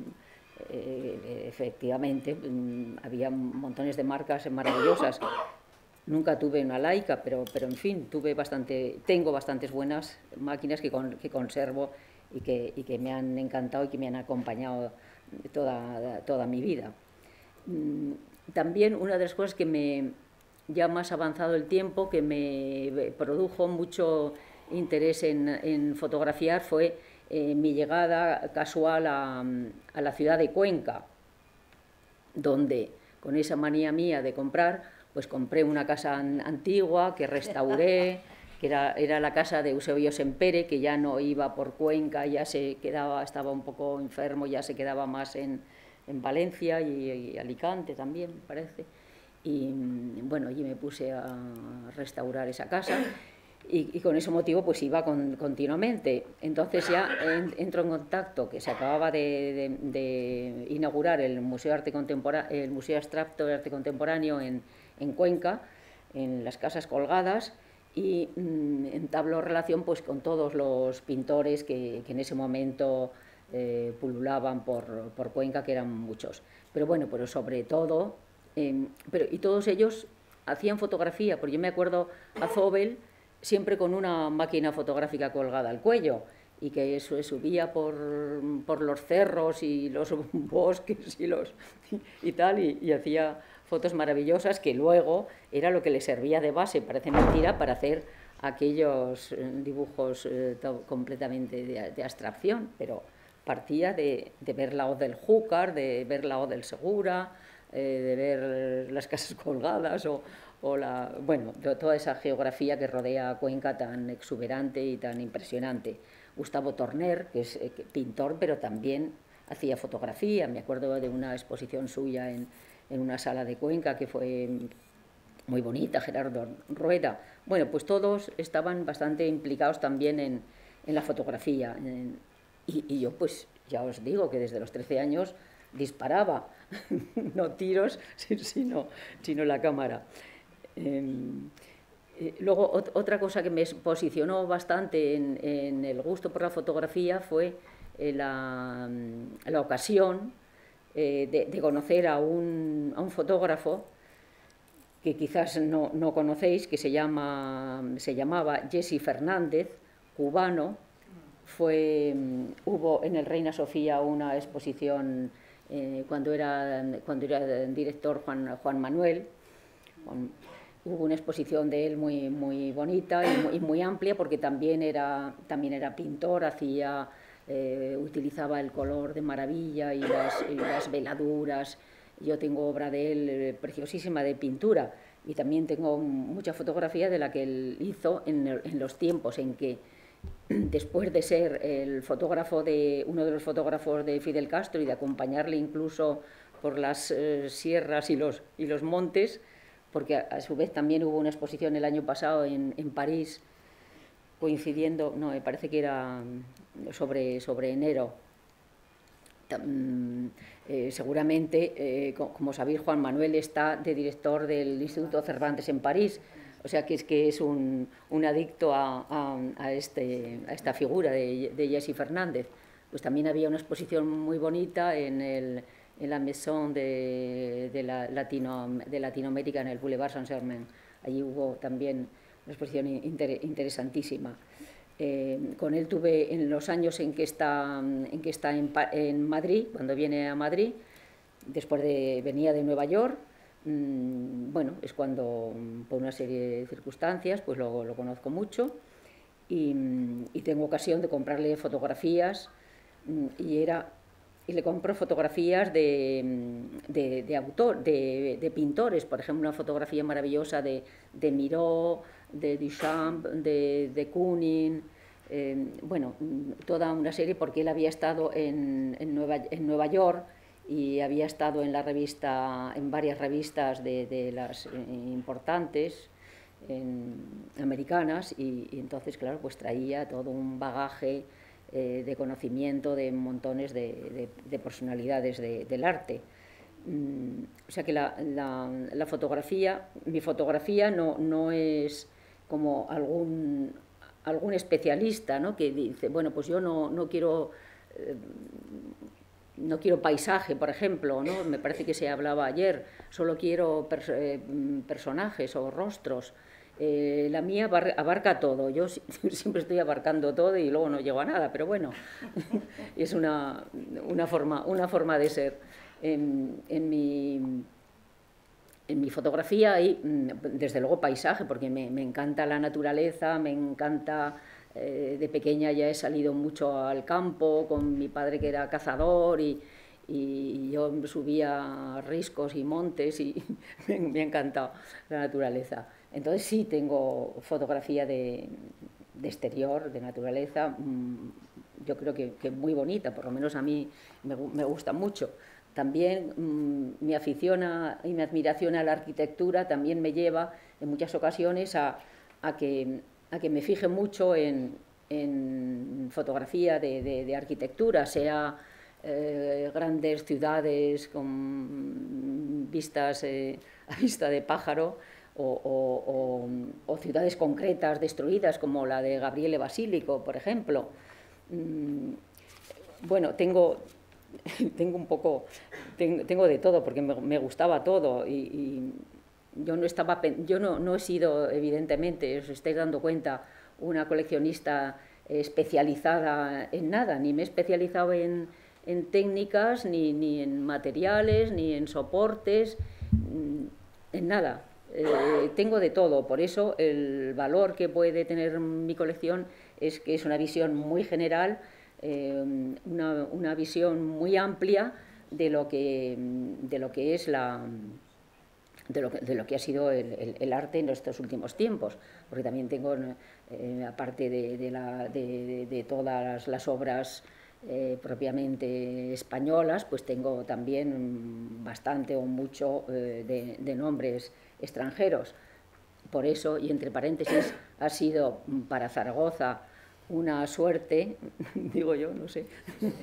Efectivamente, había montones de marcas maravillosas. Nunca tuve una Leica, pero en fin, tengo bastantes buenas máquinas que conservo y que me han encantado y que me han acompañado toda mi vida. También una de las cosas que ya más avanzado el tiempo, que me produjo mucho interés en fotografiar fue mi llegada casual a la ciudad de Cuenca, donde con esa manía mía de comprar, pues compré una casa antigua que restauré, que era la casa de Eusebio Sempere, que ya no iba por Cuenca, ya estaba un poco enfermo, ya se quedaba más en Valencia y Alicante también, me parece. Y bueno, allí me puse a restaurar esa casa y con ese motivo pues iba continuamente. Entonces ya entro en contacto, que se acababa de inaugurar el Museo Abstracto de Arte Contemporáneo en Cuenca, en las Casas Colgadas, y entabló relación pues con todos los pintores que en ese momento pululaban por Cuenca, que eran muchos. Pero bueno, pero sobre todo, y todos ellos hacían fotografía, porque yo me acuerdo a Zobel siempre con una máquina fotográfica colgada al cuello, y que eso subía por los cerros y los bosques y tal, y hacía fotos maravillosas que luego era lo que le servía de base, parece mentira, para hacer aquellos dibujos completamente de abstracción, pero partía de ver la hoz del Júcar, de ver la hoz del Segura, de ver las Casas Colgadas bueno, toda esa geografía que rodea a Cuenca tan exuberante y tan impresionante. Gustavo Torner, que es pintor, pero también hacía fotografía. Me acuerdo de una exposición suya en una sala de Cuenca que fue muy bonita, Gerardo Rueda. Bueno, pues todos estaban bastante implicados también en la fotografía. Y yo, pues, ya os digo que desde los 13 años disparaba, no tiros, sino la cámara. Luego, otra cosa que me posicionó bastante en el gusto por la fotografía fue la ocasión de conocer a un fotógrafo que quizás no conocéis, que se llamaba Jesse Fernández, cubano. Hubo en el Reina Sofía una exposición cuando era director Juan Manuel. Hubo una exposición de él muy bonita y muy amplia, porque también era pintor, utilizaba el color de maravilla y las veladuras. Yo tengo obra de él preciosísima de pintura, y también tengo mucha fotografía de la que él hizo en los tiempos en que, después de ser uno de los fotógrafos de Fidel Castro y de acompañarle incluso por las sierras y los montes, porque a su vez también hubo una exposición el año pasado en París, coincidiendo, no, me parece que era sobre enero. Seguramente, como sabéis, Juan Manuel está de director del Instituto Cervantes en París, o sea que es un adicto a esta figura de Jesse Fernández. Pues también había una exposición muy bonita en la Maison de Latinoamérica, en el Boulevard Saint-Germain. Allí hubo también una exposición interesantísima. Con él tuve, en los años en que está en Madrid, cuando viene a Madrid, venía de Nueva York. Bueno, es cuando, por una serie de circunstancias, pues lo conozco mucho, y tengo ocasión de comprarle fotografías, y le compro fotografías de pintores, por ejemplo, una fotografía maravillosa de Miró, de Duchamp, de Kooning, bueno, toda una serie, porque él había estado en Nueva York y había estado en varias revistas de las importantes, americanas y entonces, claro, pues traía todo un bagaje de conocimiento de montones de personalidades del arte. O sea que la fotografía, mi fotografía no es como algún especialista, ¿no?, que dice, bueno, pues yo no quiero paisaje, por ejemplo, ¿no? Me parece que se hablaba ayer, solo quiero personajes o rostros. La mía abarca todo, yo siempre estoy abarcando todo y luego no llego a nada, pero bueno, es una forma de ser. En mi fotografía hay, desde luego, paisaje, porque me encanta la naturaleza, me encanta... de pequeña ya he salido mucho al campo con mi padre, que era cazador, y yo subía riscos y montes y me ha encantado la naturaleza. Entonces sí tengo fotografía de exterior, de naturaleza, yo creo que muy bonita, por lo menos a mí me gusta mucho. También mi afición y mi admiración a la arquitectura también me lleva en muchas ocasiones a que me fije mucho en fotografía de arquitectura, sea grandes ciudades con vistas a vista de pájaro, o ciudades concretas destruidas, como la de Gabriele Basilico, por ejemplo. Bueno, tengo de todo, porque me gustaba todo, y yo no he sido, evidentemente, os estáis dando cuenta, una coleccionista especializada en nada, ni me he especializado en técnicas, ni en materiales, ni en soportes, en nada. Tengo de todo, por eso el valor que puede tener mi colección es que es una visión muy general, una visión muy amplia de lo que es de lo que ha sido el arte en estos últimos tiempos, porque también tengo, aparte de todas las obras propiamente españolas, pues tengo también bastante o mucho de nombres extranjeros. Por eso, y entre paréntesis, ha sido para Zaragoza una suerte, digo yo, no sé,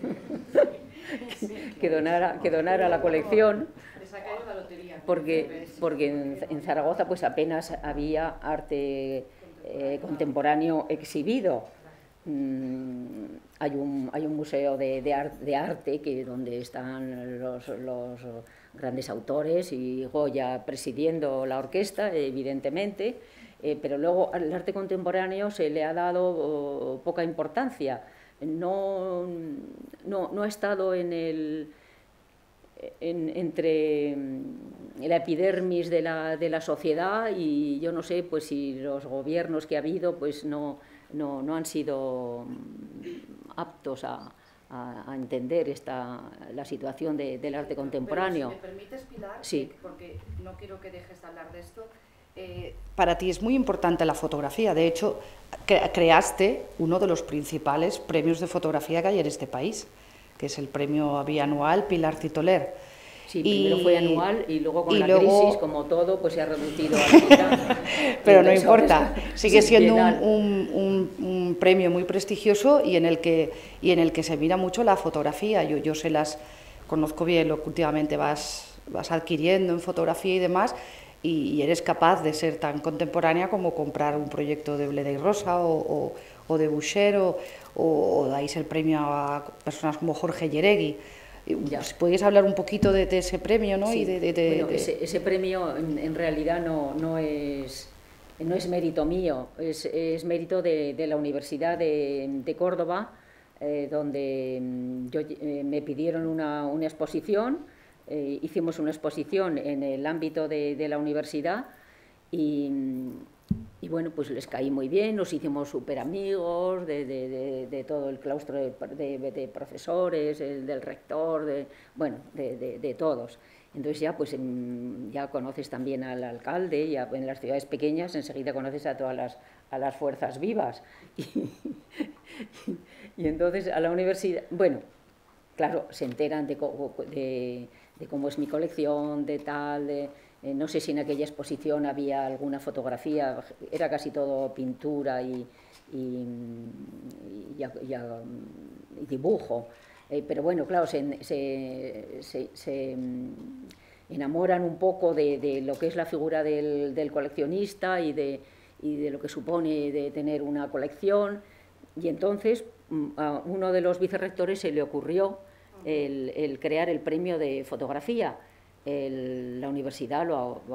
que donara la colección, porque en Zaragoza pues apenas había arte contemporáneo exhibido. Hay un museo de arte donde están los grandes autores, y Goya presidiendo la orquesta, evidentemente, pero luego al arte contemporáneo se le ha dado poca importancia. No ha estado entre la epidermis de la sociedad, y yo no sé pues si los gobiernos que ha habido pues no han sido aptos a entender la situación del arte contemporáneo. Pero si me permites, Pilar, sí. Porque no quiero que dejes de hablar de esto. Para ti es muy importante la fotografía. De hecho, creaste uno de los principales premios de fotografía que hay en este país, que es el premio bianual Pilar Titoler. Sí, primero fue anual y luego con la crisis, como todo, pues se ha reducido a la mitad. Pero no importa, sigue siendo un premio muy prestigioso y en el que se mira mucho la fotografía. Yo conozco bien lo que últimamente vas adquiriendo en fotografía y demás, y eres capaz de ser tan contemporánea como comprar un proyecto de Bleda y Rosa o de Boucher, o dais el premio a personas como Jorge Yeregui. Si podéis hablar un poquito de ese premio, ¿no? Sí. Bueno, ese premio en realidad no es mérito mío, es mérito de la Universidad de Córdoba, donde me pidieron una exposición, hicimos una exposición en el ámbito de la universidad, y bueno, pues les caí muy bien, nos hicimos súper amigos de todo el claustro de profesores, del rector, de todos. Entonces ya pues ya conoces también al alcalde, ya en las ciudades pequeñas enseguida conoces a todas las fuerzas vivas. Y entonces a la universidad, bueno, claro, se enteran de cómo es mi colección, de tal, no sé si en aquella exposición había alguna fotografía, era casi todo pintura y dibujo. Pero bueno, claro, se enamoran un poco de lo que es la figura del coleccionista y de lo que supone de tener una colección, y entonces a uno de los vicerrectores se le ocurrió el crear el premio de fotografía. La universidad,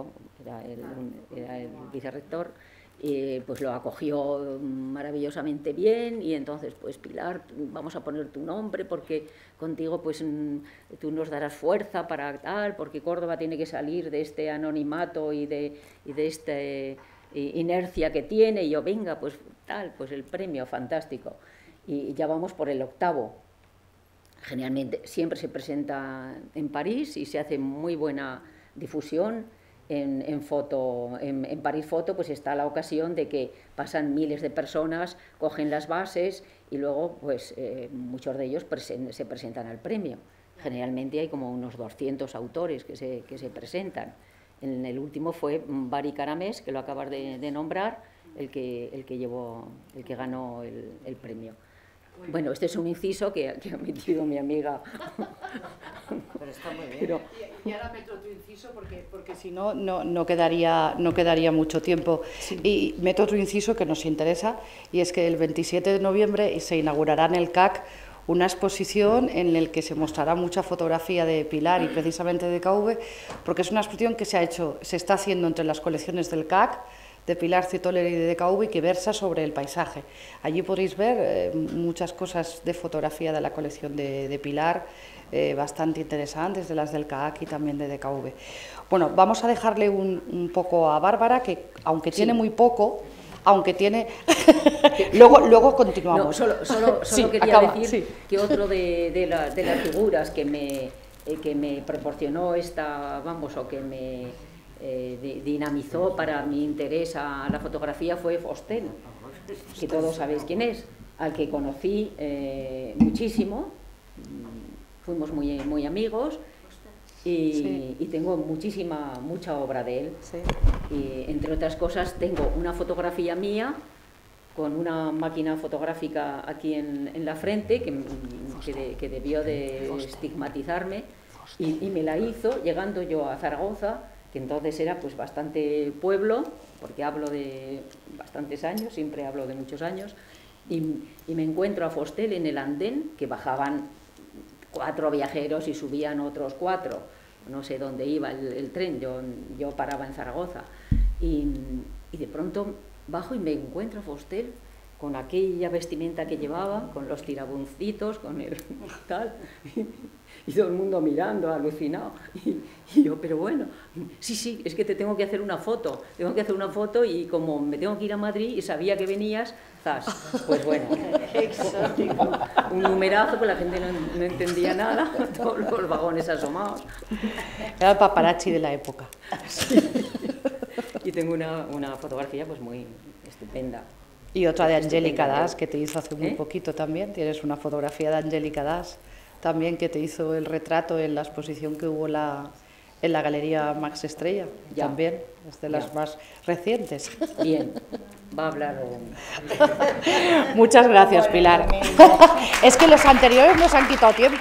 era el vicerrector, pues lo acogió maravillosamente bien, y entonces, pues Pilar, vamos a poner tu nombre porque contigo pues tú nos darás fuerza para tal, porque Córdoba tiene que salir de este anonimato y de esta inercia que tiene, y yo, venga, pues tal, pues el premio, fantástico. Y ya vamos por el 8º. Generalmente siempre se presenta en París y se hace muy buena difusión. En París Foto pues está la ocasión de que pasan miles de personas, cogen las bases y luego pues muchos de ellos se presentan al premio. Generalmente hay como unos 200 autores que se presentan. En el último fue Bari Caramés, que lo acabas de nombrar, el que ganó el premio. Bueno, este es un inciso que ha metido mi amiga. Pero está muy bien. Y ahora meto otro inciso porque si no, no quedaría mucho tiempo. Sí. Y meto otro inciso que nos interesa, y es que el 27 de noviembre se inaugurará en el CAC una exposición en la que se mostrará mucha fotografía de Pilar y precisamente de DKV, porque es una exposición que se está haciendo entre las colecciones del CAC, de Pilar Citoller y de DKV, y que versa sobre el paisaje. Allí podréis ver muchas cosas de fotografía de la colección de Pilar, bastante interesantes, de las del CAC y también de DKV. Bueno, vamos a dejarle un poco a Bárbara, que aunque tiene muy poco, aunque tiene... luego continuamos. No, solo sí, quería decir que otro de las figuras que me proporcionó o que me dinamizó para mi interés a la fotografía fue Fostel, que todos sabéis quién es, al que conocí muchísimo, fuimos muy amigos, y tengo mucha obra de él. Sí. Y, entre otras cosas, tengo una fotografía mía con una máquina fotográfica aquí en la frente que debió de estigmatizarme, y me la hizo llegando yo a Zaragoza, que entonces era pues bastante pueblo, porque hablo de bastantes años, siempre hablo de muchos años, y me encuentro a Fostel en el andén, que bajaban 4 viajeros y subían otros 4, no sé dónde iba el tren, yo paraba en Zaragoza, y de pronto bajo y me encuentro a Fostel con aquella vestimenta que llevaba, con los tirabuncitos, con el tal, y todo el mundo mirando, alucinado, y yo, pero bueno, sí, es que te tengo que hacer una foto, y como me tengo que ir a Madrid y sabía que venías, pues bueno, un numerazo, que la gente no entendía nada, todos los vagones asomados. Era el paparazzi de la época. Sí. Y tengo una fotografía pues muy estupenda. Y otra de Angélica Das, que te hizo hace muy poquito también. Tienes una fotografía de Angélica Das también, que te hizo el retrato en la exposición que hubo en la Galería Max Estrella. Ya. También, es de las más recientes. Bien, va a hablar. Muchas gracias, Pilar. Es que los anteriores nos han quitado tiempo.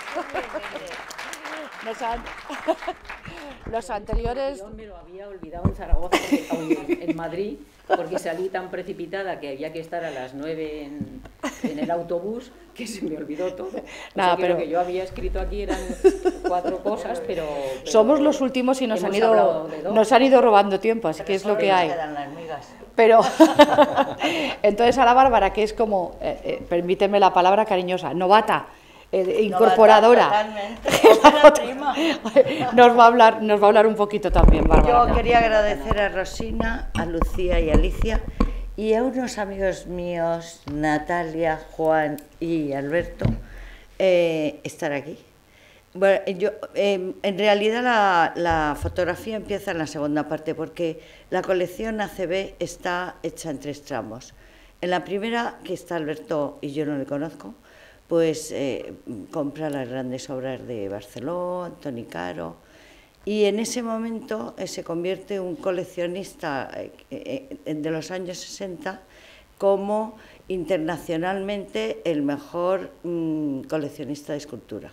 Los anteriores... Yo me lo había olvidado en Zaragoza, en Madrid, porque salí tan precipitada que había que estar a las 9 en el autobús, que se me olvidó todo. Nada, pero... Lo que yo había escrito aquí eran 4 cosas, pero somos los últimos y nos han ido robando tiempo, así que es lo que hay. Pero, entonces a la Bárbara, que es como, permíteme la palabra cariñosa, novata, incorporadora, nos va a hablar un poquito también, Bárbara. Yo quería agradecer a Rosina, a Lucía y a Alicia, y a unos amigos míos, Natalia, Juan y Alberto, estar aquí. Bueno, en realidad la fotografía empieza en la segunda parte, porque la colección ACB está hecha en 3 tramos. En la primera, que está Alberto y yo no le conozco, pues compra las grandes obras de Barceló, Antoni Caro, Y en ese momento se convierte un coleccionista de los años 60 como internacionalmente el mejor coleccionista de escultura.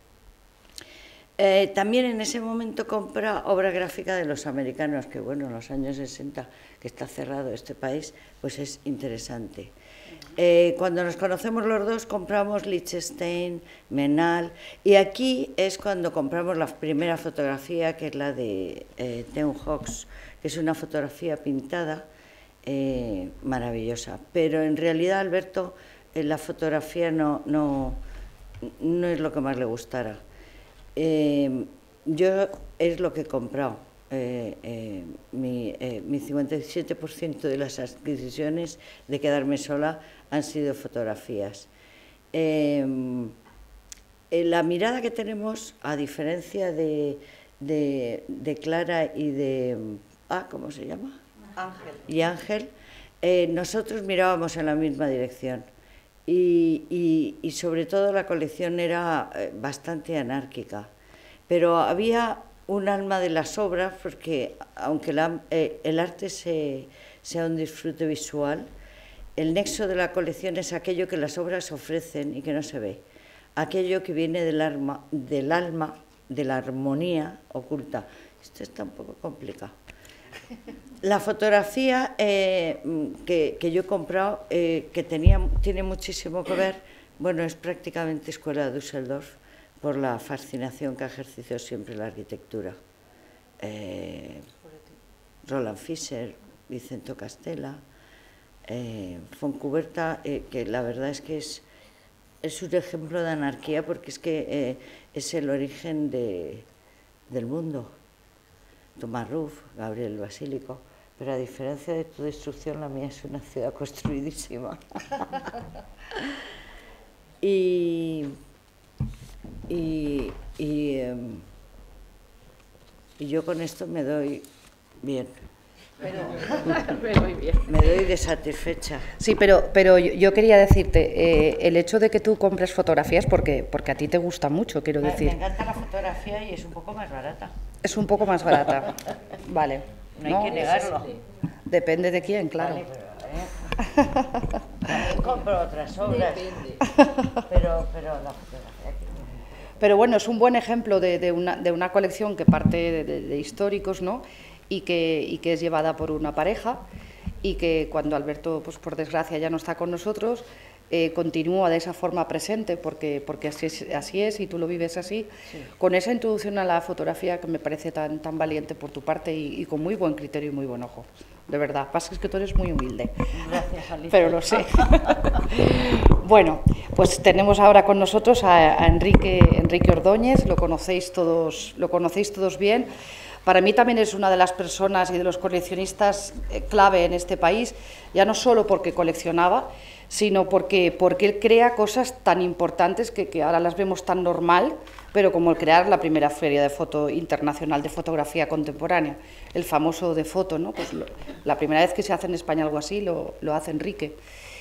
También en ese momento compra obra gráfica de los americanos, que bueno, en los años 60, que está cerrado este país, pues es interesante. Cuando nos conocemos los dos compramos Liechtenstein, Menal, y aquí es cuando compramos la primera fotografía, que es la de Teun Hox, que es una fotografía pintada maravillosa. Pero en realidad, Alberto, la fotografía no es lo que más le gustara. Yo es lo que he comprado. Mi 57% de las adquisiciones de quedarme sola han sido fotografías. La mirada que tenemos, a diferencia de Clara y de... ¿cómo se llama? Ángel. Y Ángel, nosotros mirábamos en la misma dirección. Y sobre todo la colección era bastante anárquica. Pero había un alma de las obras, porque aunque el arte sea un disfrute visual, el nexo de la colección es aquello que las obras ofrecen y que no se ve, aquello que viene del alma, de la armonía oculta. Esto está un poco complicado. La fotografía que yo he comprado, que tiene muchísimo que ver, bueno, es prácticamente Escuela de Düsseldorf, por la fascinación que ha ejercido siempre la arquitectura. Roland Fischer, Vicento Castella, Fontcuberta, que la verdad es que es un ejemplo de anarquía, porque es que es el origen del mundo. Thomas Ruff, Gabriel Basílico, pero a diferencia de tu destrucción, la mía es una ciudad construidísima. Y yo con esto me doy bien. Me doy de satisfecha. Sí, pero yo quería decirte, el hecho de que tú compres fotografías, porque a ti te gusta mucho, quiero decir. Me encanta la fotografía y es un poco más barata. Es un poco más barata, vale. No hay que negarlo. Depende de quién, claro. Vale, pero, también compro otras obras, pero la fotografía... Pero bueno, es un buen ejemplo de una colección que parte de históricos, ¿no? Y que es llevada por una pareja, y que cuando Alberto, pues por desgracia, ya no está con nosotros, continúa de esa forma presente, porque así es y tú lo vives así, sí. Con esa introducción a la fotografía que me parece tan valiente por tu parte y con muy buen criterio y muy buen ojo, de verdad. Pasa que tú eres muy humilde. Gracias, Alicia. Pero lo sé. Bueno, pues tenemos ahora con nosotros a Enrique Ordóñez, lo conocéis todos bien. Para mí también es una de las personas y de los coleccionistas clave en este país, ya no solo porque coleccionaba, sino porque él crea cosas tan importantes que ahora las vemos tan normal, pero como el crear la primera feria de foto internacional de fotografía contemporánea, el famoso de foto, ¿no? Pues la primera vez que se hace en España algo así lo hace Enrique.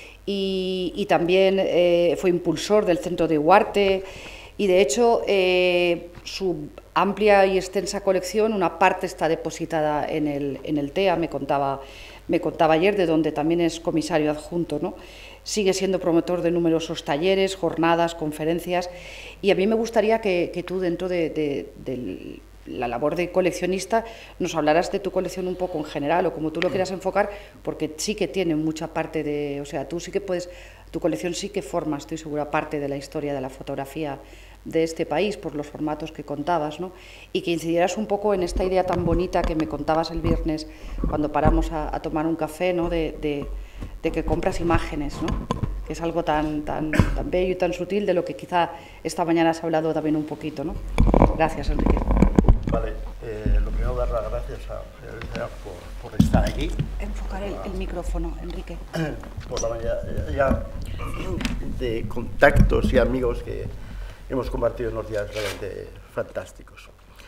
Y también fue impulsor del Centro de Huarte, y de hecho su amplia y extensa colección, una parte está depositada en el TEA, me contaba ayer, de donde también es comisario adjunto, ¿no? Sigue siendo promotor de numerosos talleres, jornadas, conferencias, y a mí me gustaría que tú, dentro de la labor de coleccionista, nos hablaras de tu colección un poco en general, o como tú lo quieras enfocar, porque sí que tiene mucha parte de... O sea, tú sí que puedes... Tu colección sí que forma, estoy segura, parte de la historia de la fotografía de este país, por los formatos que contabas, ¿no? Y que incidieras un poco en esta idea tan bonita que me contabas el viernes cuando paramos a tomar un café, ¿no? De que compras imágenes, ¿no? Que es algo tan bello y tan sutil, de lo que quizá esta mañana has hablado también un poquito, ¿no? Gracias, Enrique. Vale, lo primero, dar las gracias a Elena por estar aquí. Enfocar el micrófono, Enrique. Por la mañana ya de contactos y amigos que hemos compartido unos días realmente fantásticos.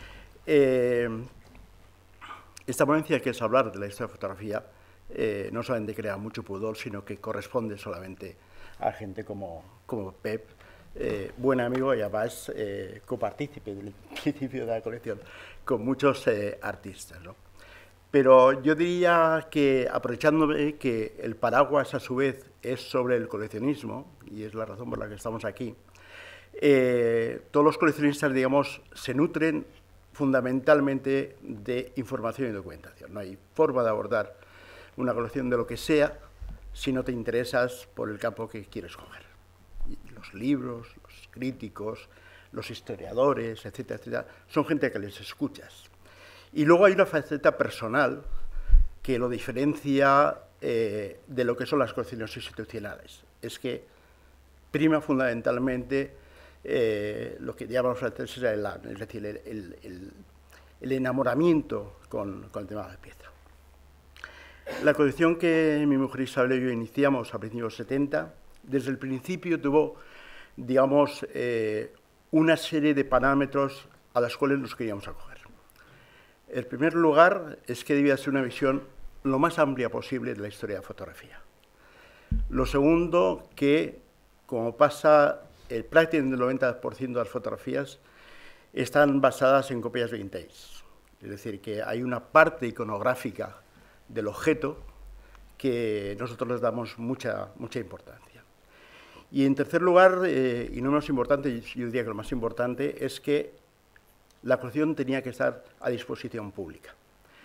Esta ponencia, que es hablar de la historia de fotografía, no solamente crea mucho pudor, sino que corresponde solamente a gente como Pep, buen amigo y además copartícipe del principio de la colección con muchos artistas, ¿no? Pero yo diría que, aprovechándome que el paraguas a su vez es sobre el coleccionismo, y es la razón por la que estamos aquí, todos los coleccionistas, digamos, se nutren fundamentalmente de información y documentación. No hay forma de abordar una colección de lo que sea si no te interesas por el campo que quieres coger. Los libros, los críticos, los historiadores, etcétera, etcétera, son gente que les escuchas. Y luego hay una faceta personal que lo diferencia de lo que son las colecciones institucionales. Es que prima fundamentalmente lo que llamamos es decir, el enamoramiento con el tema de la pieza. La colección que mi mujer Isabel y yo iniciamos a principios de los 70, desde el principio tuvo, digamos, una serie de parámetros a los cuales nos queríamos acoger. El primer lugar es que debía ser una visión lo más amplia posible de la historia de la fotografía. Lo segundo, que como pasa prácticamente el 90% de las fotografías están basadas en copias vintage. Es decir, que hay una parte iconográfica del objeto que nosotros les damos mucha importancia. Y en tercer lugar, y no menos importante, yo diría que lo más importante, es que la colección tenía que estar a disposición pública.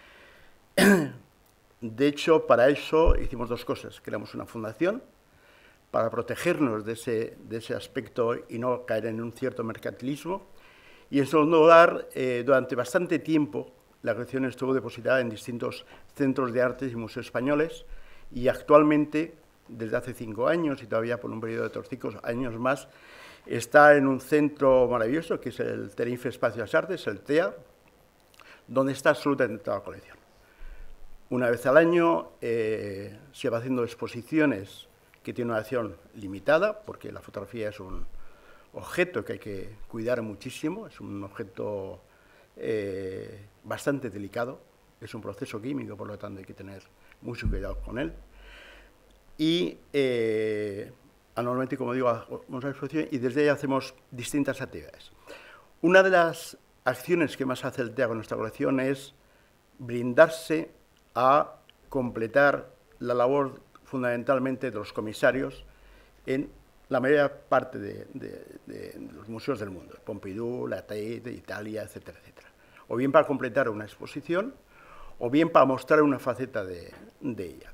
De hecho, para eso hicimos dos cosas. Creamos una fundación para protegernos de ese aspecto y no caer en un cierto mercantilismo. Y en segundo lugar, durante bastante tiempo, la colección estuvo depositada en distintos centros de artes y museos españoles, y actualmente, desde hace 5 años y todavía por un periodo de otros 5 años más, está en un centro maravilloso que es el Tenerife Espacio de las Artes, el TEA, donde está absolutamente toda la colección. Una vez al año se va haciendo exposiciones que tienen una acción limitada, porque la fotografía es un objeto que hay que cuidar muchísimo, es un objeto bastante delicado, es un proceso químico, por lo tanto hay que tener mucho cuidado con él. Y anualmente, como digo, hacemos una exposición y desde ahí hacemos distintas actividades. Una de las acciones que más hace el TEA con nuestra colección es brindarse a completar la labor fundamentalmente de los comisarios en la mayor parte de los museos del mundo, Pompidou, la Tate, Italia, etcétera, etcétera. O bien para completar una exposición, o bien para mostrar una faceta de ella.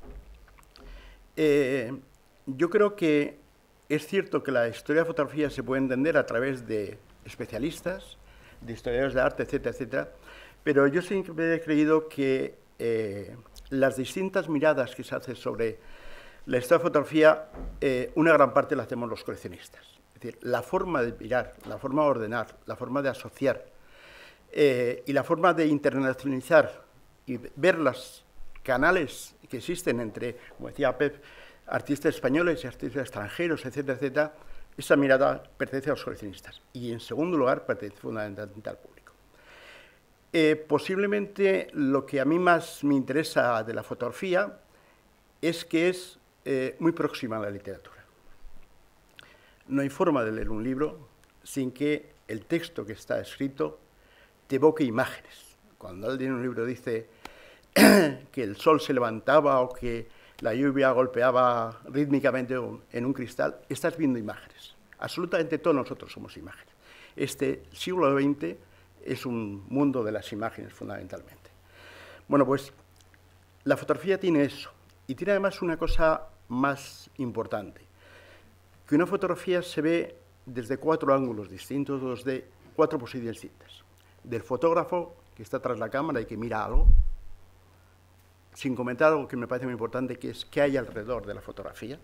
Yo creo que es cierto que la historia de fotografía se puede entender a través de especialistas, de historiadores de arte, etcétera, etcétera, pero yo siempre he creído que las distintas miradas que se hacen sobre la historia de fotografía, una gran parte la hacemos los coleccionistas. Es decir, la forma de mirar, la forma de ordenar, la forma de asociar y la forma de internacionalizar y ver los canales que existen entre, como decía Pep, artistas españoles y artistas extranjeros, etcétera, etcétera, esa mirada pertenece a los coleccionistas. Y en segundo lugar, pertenece fundamentalmente al público. Posiblemente lo que a mí más me interesa de la fotografía es que es muy próxima a la literatura. No hay forma de leer un libro sin que el texto que está escrito te evoque imágenes. Cuando alguien en un libro dice que el sol se levantaba o que la lluvia golpeaba rítmicamente en un cristal, estás viendo imágenes. Absolutamente todos nosotros somos imágenes. Este siglo XX es un mundo de las imágenes fundamentalmente. Bueno, pues la fotografía tiene eso. Y tiene además una cosa más importante, que una fotografía se ve desde 4 ángulos distintos, desde 4 posiciones distintas. Del fotógrafo que está tras la cámara y que mira algo, sin comentar algo que me parece muy importante, que es qué hay alrededor de la fotografía.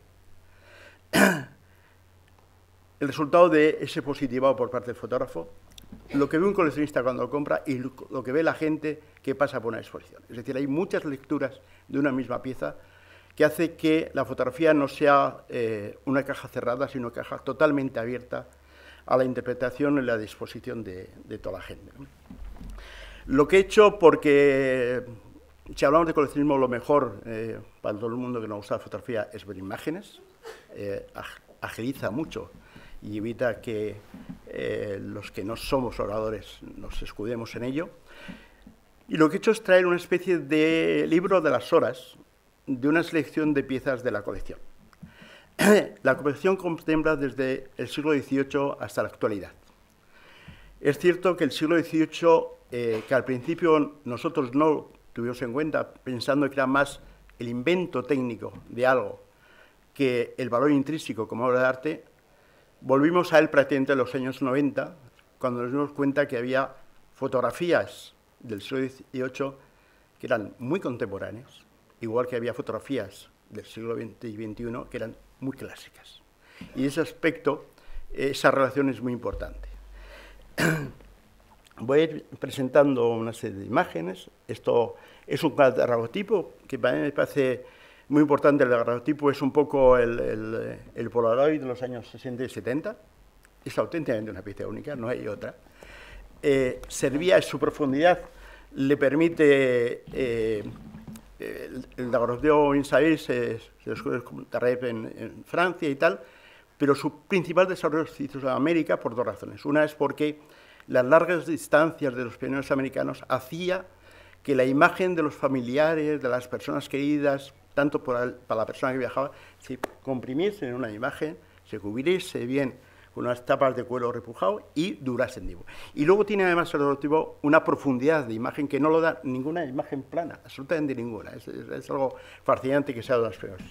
El resultado de ese positivado por parte del fotógrafo, lo que ve un coleccionista cuando lo compra y lo que ve la gente que pasa por una exposición. Es decir, hay muchas lecturas de una misma pieza que hace que la fotografía no sea una caja cerrada, sino una caja totalmente abierta a la interpretación y la disposición de toda la gente, ¿no? Lo que he hecho, porque si hablamos de coleccionismo, lo mejor para todo el mundo que nos gusta la fotografía es ver imágenes, agiliza mucho y evita que los que no somos oradores nos escudemos en ello. Y lo que he hecho es traer una especie de libro de las horas de una selección de piezas de la colección. La colección contempla desde el siglo XVIII hasta la actualidad. Es cierto que el siglo XVIII, que al principio nosotros no tuvimos en cuenta, pensando que era más el invento técnico de algo que el valor intrínseco como obra de arte, volvimos a él prácticamente en los años 90, cuando nos dimos cuenta que había fotografías del siglo XVIII que eran muy contemporáneas, igual que había fotografías del siglo XX y XXI que eran muy clásicas. Y ese aspecto, esa relación es muy importante. Voy a ir presentando una serie de imágenes. Esto es un daguerrotipo que para mí me parece muy importante. El daguerrotipo es un poco el Polaroid de los años 60 y 70. Es auténticamente una pieza única, no hay otra. Servía en su profundidad, le permite el daguerrotipo, bien sabéis, se descubre como Tarref en Francia y tal, pero su principal desarrollo se hizo en América por dos razones. Una es porque las largas distancias de los pioneros americanos hacía que la imagen de los familiares, de las personas queridas, tanto para la persona que viajaba, se comprimiese en una imagen, se cubriese bien con unas tapas de cuero repujado y durase en vivo. Y luego tiene además el daguerrotipo una profundidad de imagen que no lo da ninguna imagen plana, absolutamente ninguna. Es algo fascinante que sea de las primeras.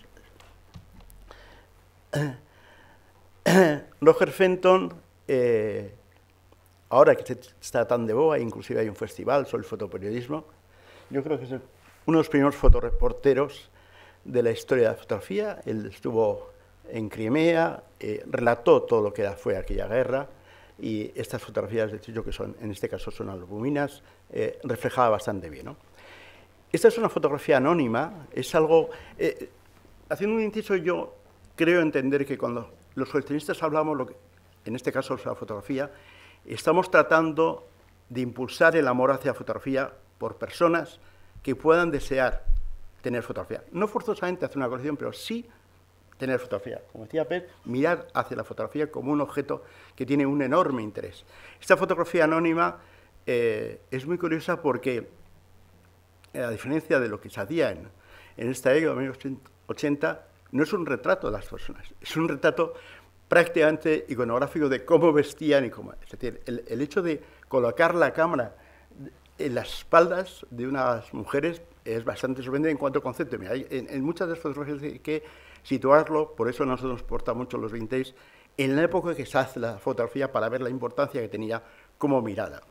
Roger Fenton, ahora que está tan de boga, inclusive hay un festival sobre el fotoperiodismo, yo creo que es uno de los primeros fotoreporteros de la historia de la fotografía. Él estuvo en Crimea, relató todo lo que fue aquella guerra, y estas fotografías, de hecho, que son, en este caso son albuminas, reflejaba bastante bien, ¿no? Esta es una fotografía anónima, es algo... haciendo un inciso, yo creo entender que cuando los coleccionistas hablamos, en este caso de la fotografía, estamos tratando de impulsar el amor hacia la fotografía por personas que puedan desear tener fotografía. No forzosamente hacer una colección, pero sí tener fotografía. Como decía Pérez, mirar hacia la fotografía como un objeto que tiene un enorme interés. Esta fotografía anónima es muy curiosa porque, a diferencia de lo que se hacía en esta época, en los años 80, no es un retrato de las personas, es un retrato prácticamente iconográfico de cómo vestían y cómo... Es decir, el hecho de colocar la cámara en las espaldas de unas mujeres es bastante sorprendente en cuanto a concepto. Mira, en muchas de las fotografías hay que situarlo, por eso a nosotros nos importa mucho los vintage, en la época que se hace la fotografía para ver la importancia que tenía como mirada.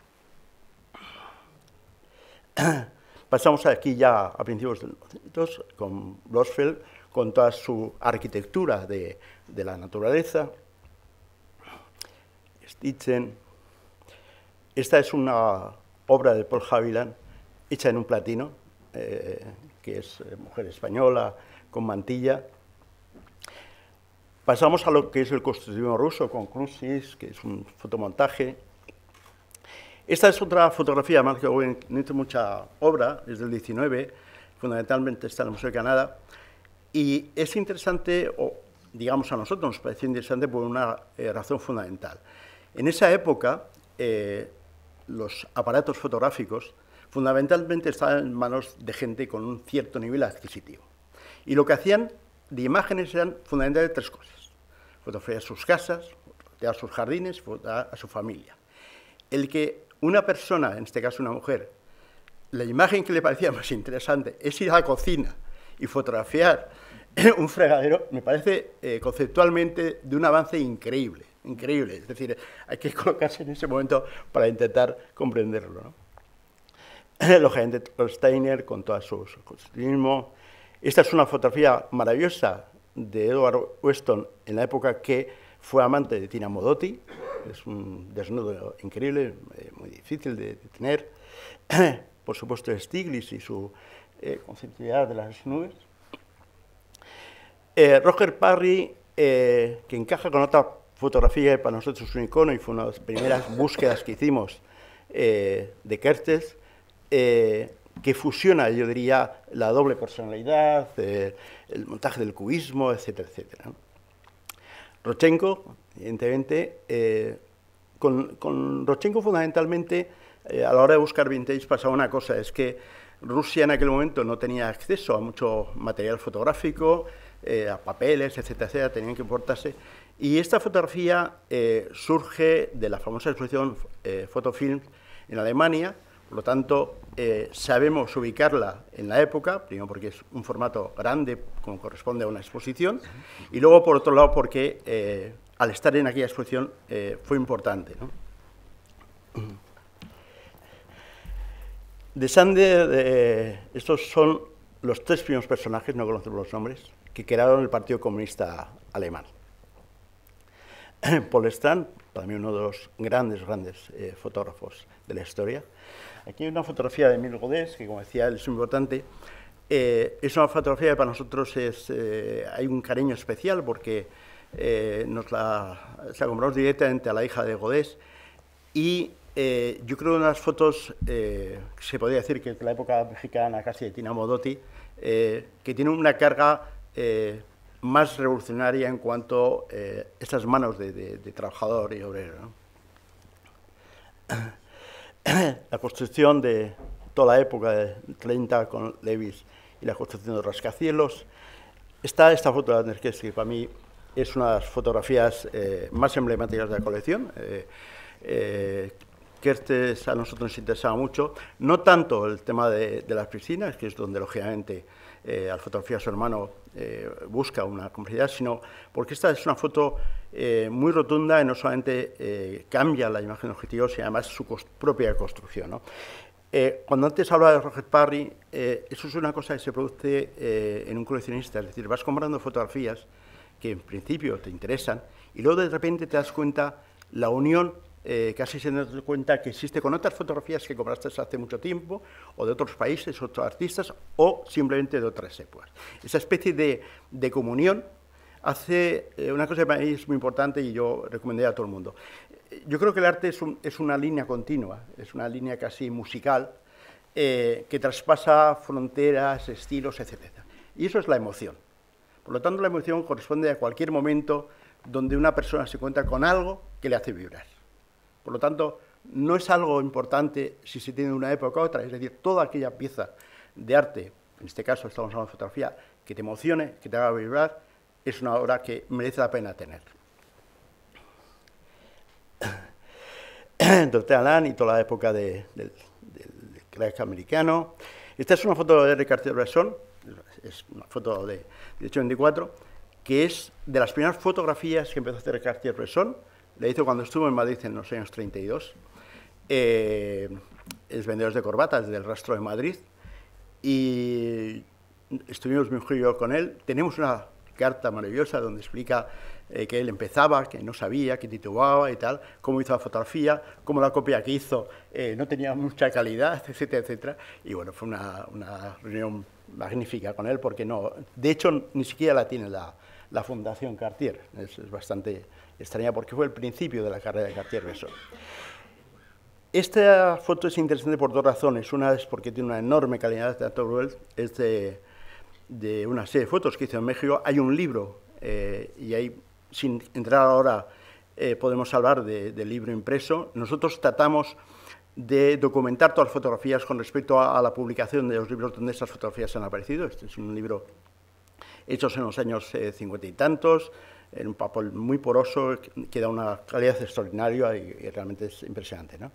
Pasamos aquí ya a principios del 1900 con Blossfeld, con toda su arquitectura de la naturaleza. Stitzen. Esta es una obra de Paul Haviland hecha en un platino, que es mujer española con mantilla. Pasamos a lo que es el constructivismo ruso con Krusis, que es un fotomontaje. Esta es otra fotografía, más que no hizo mucha obra, es del 19, fundamentalmente está en el Museo de Canadá, y es interesante, o digamos a nosotros nos pareció interesante por una razón fundamental. En esa época, los aparatos fotográficos fundamentalmente estaban en manos de gente con un cierto nivel adquisitivo. Y lo que hacían de imágenes eran fundamentalmente tres cosas. Fotografiar sus casas, fotografiar sus jardines, fotografiar a su familia. El que una persona, en este caso una mujer, la imagen que le parecía más interesante es ir a la cocina y fotografiar un fregadero, me parece conceptualmente de un avance increíble, increíble. Es decir, hay que colocarse en ese momento para intentar comprenderlo, ¿no? Lógicamente, Steiner con todo su constructivismo. Esta es una fotografía maravillosa de Edward Weston en la época que fue amante de Tina Modotti. Es un desnudo increíble, muy difícil de tener. Por supuesto, Stiglitz y su conceptualidad de las nubes. Roger Parry, que encaja con otra fotografía que para nosotros es un icono y fue una de las primeras búsquedas que hicimos de Kertész, que fusiona, yo diría, la doble personalidad, el montaje del cubismo, etcétera, etcétera, ¿no? Rodchenko, evidentemente, con Rodchenko fundamentalmente, a la hora de buscar vintage pasaba una cosa, es que Rusia en aquel momento no tenía acceso a mucho material fotográfico, a papeles, etcétera, etcétera, tenían que importarse. Y esta fotografía surge de la famosa exposición Fotofilm en Alemania, por lo tanto, sabemos ubicarla en la época, primero porque es un formato grande, como corresponde a una exposición, y luego, por otro lado, porque al estar en aquella exposición fue importante, ¿no? De Sander, estos son los 3 primeros personajes, no conocemos los nombres, que crearon el Partido Comunista Alemán. Paul Strand, para mí uno de los grandes fotógrafos de la historia. Aquí hay una fotografía de Émile Godest, que como decía él es muy importante. Es una fotografía que para nosotros hay un cariño especial porque se la compramos directamente a la hija de Godest y yo creo que una de las fotos, se podría decir que es de la época mexicana casi de Tina Modotti, que tiene una carga más revolucionaria en cuanto a estas manos de trabajador y obrero, ¿no? La construcción de toda la época de 30 con Lewis y la construcción de rascacielos. Está esta foto de Anders, que para mí es una de las fotografías más emblemáticas de la colección. Kertész a nosotros nos interesaba mucho, no tanto el tema de las piscinas, que es donde lógicamente al fotografiar a su hermano busca una complejidad, sino porque esta es una foto muy rotunda y no solamente cambia la imagen de objetivo, sino además su propia construcción, ¿no? Cuando antes hablaba de Roger Parry, eso es una cosa que se produce en un coleccionista, es decir, vas comprando fotografías que en principio te interesan y luego de repente te das cuenta la unión casi se das cuenta que existe con otras fotografías que compraste hace mucho tiempo, o de otros países, otros artistas, o simplemente de otras épocas. Esa especie de comunión hace una cosa que para mí es muy importante y yo recomendaría a todo el mundo. Yo creo que el arte es una línea continua, es una línea casi musical, que traspasa fronteras, estilos, etc. Y eso es la emoción. Por lo tanto, la emoción corresponde a cualquier momento donde una persona se encuentra con algo que le hace vibrar. Por lo tanto, no es algo importante si se tiene de una época u otra, es decir, toda aquella pieza de arte, en este caso estamos hablando de fotografía, que te emocione, que te haga vibrar, es una obra que merece la pena tener. Dorothea Lange y toda la época del crack americano. Esta es una foto de Cartier-Bresson, es una foto de 1824, que es de las primeras fotografías que empezó a hacer Cartier-Bresson. La hizo cuando estuvo en Madrid en los años 32. Es vendedor de corbatas del Rastro de Madrid. Y estuvimos muy y yo con él. Tenemos una carta maravillosa donde explica que él empezaba, que no sabía, que titubaba y tal, cómo hizo la fotografía, cómo la copia que hizo no tenía mucha calidad, etcétera, etcétera. Y bueno, fue una reunión magnífica con él porque no, de hecho, ni siquiera la tiene la Fundación Cartier. Es bastante extraña porque fue el principio de la carrera de Cartier-Bresson. Esta foto es interesante por 2 razones. Una es porque tiene una enorme calidad de Atterbury, es de una serie de fotos que hizo en México. Hay un libro, y ahí, sin entrar ahora, podemos hablar del libro impreso. Nosotros tratamos de documentar todas las fotografías con respecto a la publicación de los libros donde estas fotografías han aparecido. Este es un libro hecho en los años 50 y tantos, en un papel muy poroso, que da una calidad extraordinaria y realmente es impresionante, ¿no?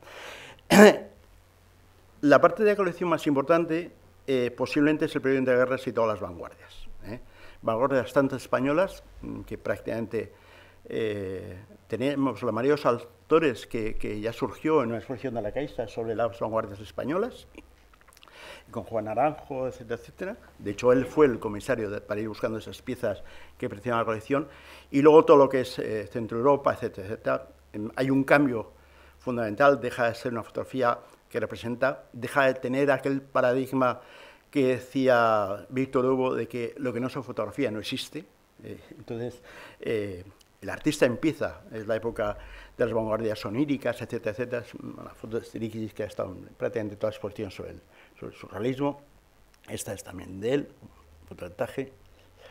La parte de la colección más importante posiblemente es el periodo de guerras y todas las vanguardias. Vanguardias tanto españolas, que prácticamente tenemos la mayoría de los autores que ya surgió en una exposición de la Caixa sobre las vanguardias españolas, con Juan Naranjo, etcétera, etcétera. De hecho, él fue el comisario para ir buscando esas piezas que pertenecían a la colección. Y luego todo lo que es Centro Europa, etcétera, etcétera. Hay un cambio fundamental, deja de ser una fotografía que representa, deja de tener aquel paradigma que decía Víctor Hugo de que lo que no es fotografía no existe. Entonces, el artista empieza, es la época de las vanguardias oníricas, etcétera, etcétera. Es una foto de Stirikis que ha estado en prácticamente toda la exposición sobre el surrealismo. Esta es también de él, fotomontaje.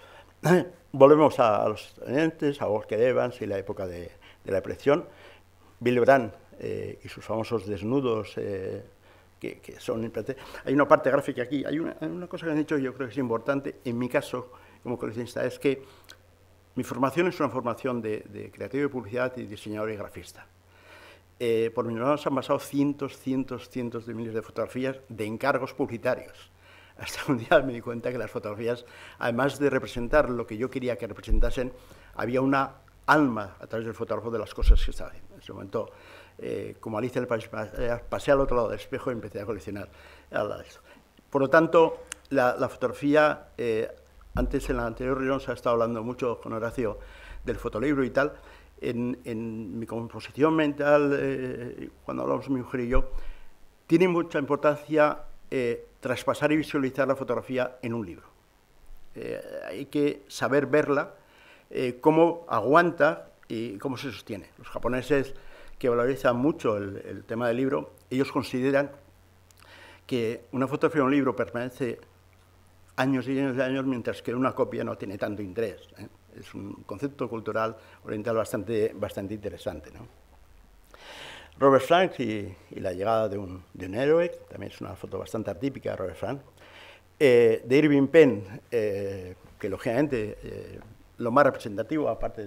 Volvemos a los estudiantes, a Oscar Evans y la época de la depresión. Willy Brandt y sus famosos desnudos, que son importantes. Hay una parte gráfica aquí, hay una cosa que han dicho, yo creo que es importante, en mi caso, como coleccionista, es que mi formación es una formación de creativo de publicidad y diseñador y grafista. Por mis manos han pasado cientos de miles de fotografías de encargos publicitarios. Hasta un día me di cuenta que las fotografías, además de representar lo que yo quería que representasen, había una alma a través del fotógrafo de las cosas que estaba haciendo. En ese momento, como Alicia en el País, pasé al otro lado del espejo y empecé a coleccionar. Por lo tanto, la fotografía, antes en la anterior reunión se ha estado hablando mucho con Horacio del fotolibro y tal. En mi composición mental, cuando hablamos mi mujer y yo, tiene mucha importancia traspasar y visualizar la fotografía en un libro. Hay que saber verla, cómo aguanta y cómo se sostiene. Los japoneses, que valorizan mucho el tema del libro, ellos consideran que una fotografía de un libro permanece años y años y años, mientras que una copia no tiene tanto interés. Es un concepto cultural oriental bastante interesante, ¿no? Robert Frank y la llegada de un héroe, también es una foto bastante atípica de Robert Frank. De Irving Penn, que lógicamente lo más representativo, aparte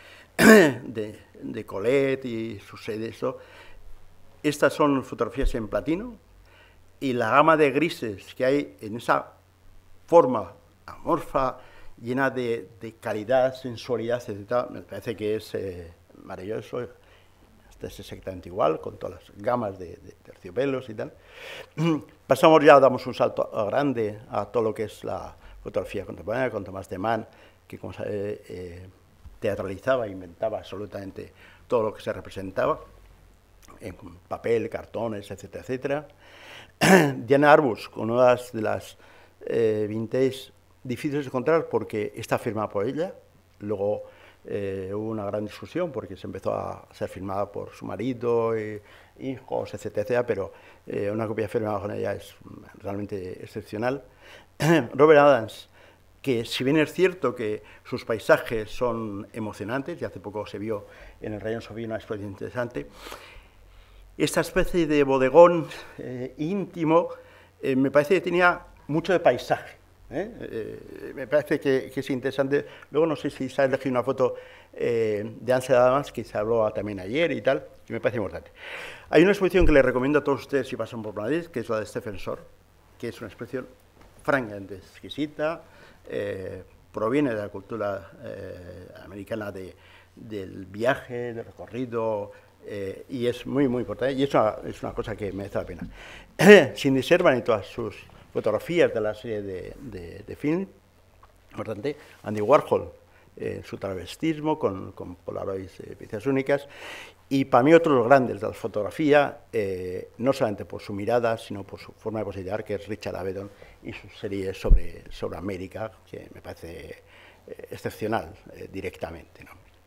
de Colette y su sede, eso, estas son fotografías en platino, y la gama de grises que hay en esa forma amorfa, llena de calidad, sensualidad, etc., me parece que es maravilloso. Este es exactamente igual, con todas las gamas de terciopelos y tal. Pasamos ya, damos un salto grande a todo lo que es la fotografía contemporánea, con Tomás de Man, que, como sabe, teatralizaba, inventaba absolutamente todo lo que se representaba, en papel, cartones, etcétera, etcétera. Diana Arbus, con una de las vintage difíciles de encontrar porque está firmada por ella. Luego hubo una gran discusión porque se empezó a ser firmada por su marido, hijos, etcétera, etcétera, pero una copia firmada con ella es realmente excepcional. Robert Adams, que si bien es cierto que sus paisajes son emocionantes, y hace poco se vio en el Rayón Sofía una exposición interesante, esta especie de bodegón íntimo me parece que tenía mucho de paisaje. Me parece que es interesante. Luego no sé si se ha elegido una foto de Ansel Adams, que se habló también ayer y tal, y me parece importante. Hay una exposición que les recomiendo a todos ustedes si pasan por Madrid, que es la de Stephen Shore, que es una exposición francamente exquisita, proviene de la cultura americana del viaje, del recorrido, y es muy importante, y es una cosa que merece la pena. Cindy Sherman y todas sus fotografías de la serie de film, importante. Andy Warhol, su travestismo con Polaroids, piezas únicas, y para mí otro de los grandes de la fotografía, no solamente por su mirada, sino por su forma de posicionar, que es Richard Avedon y su serie sobre América, que me parece excepcional directamente, ¿no?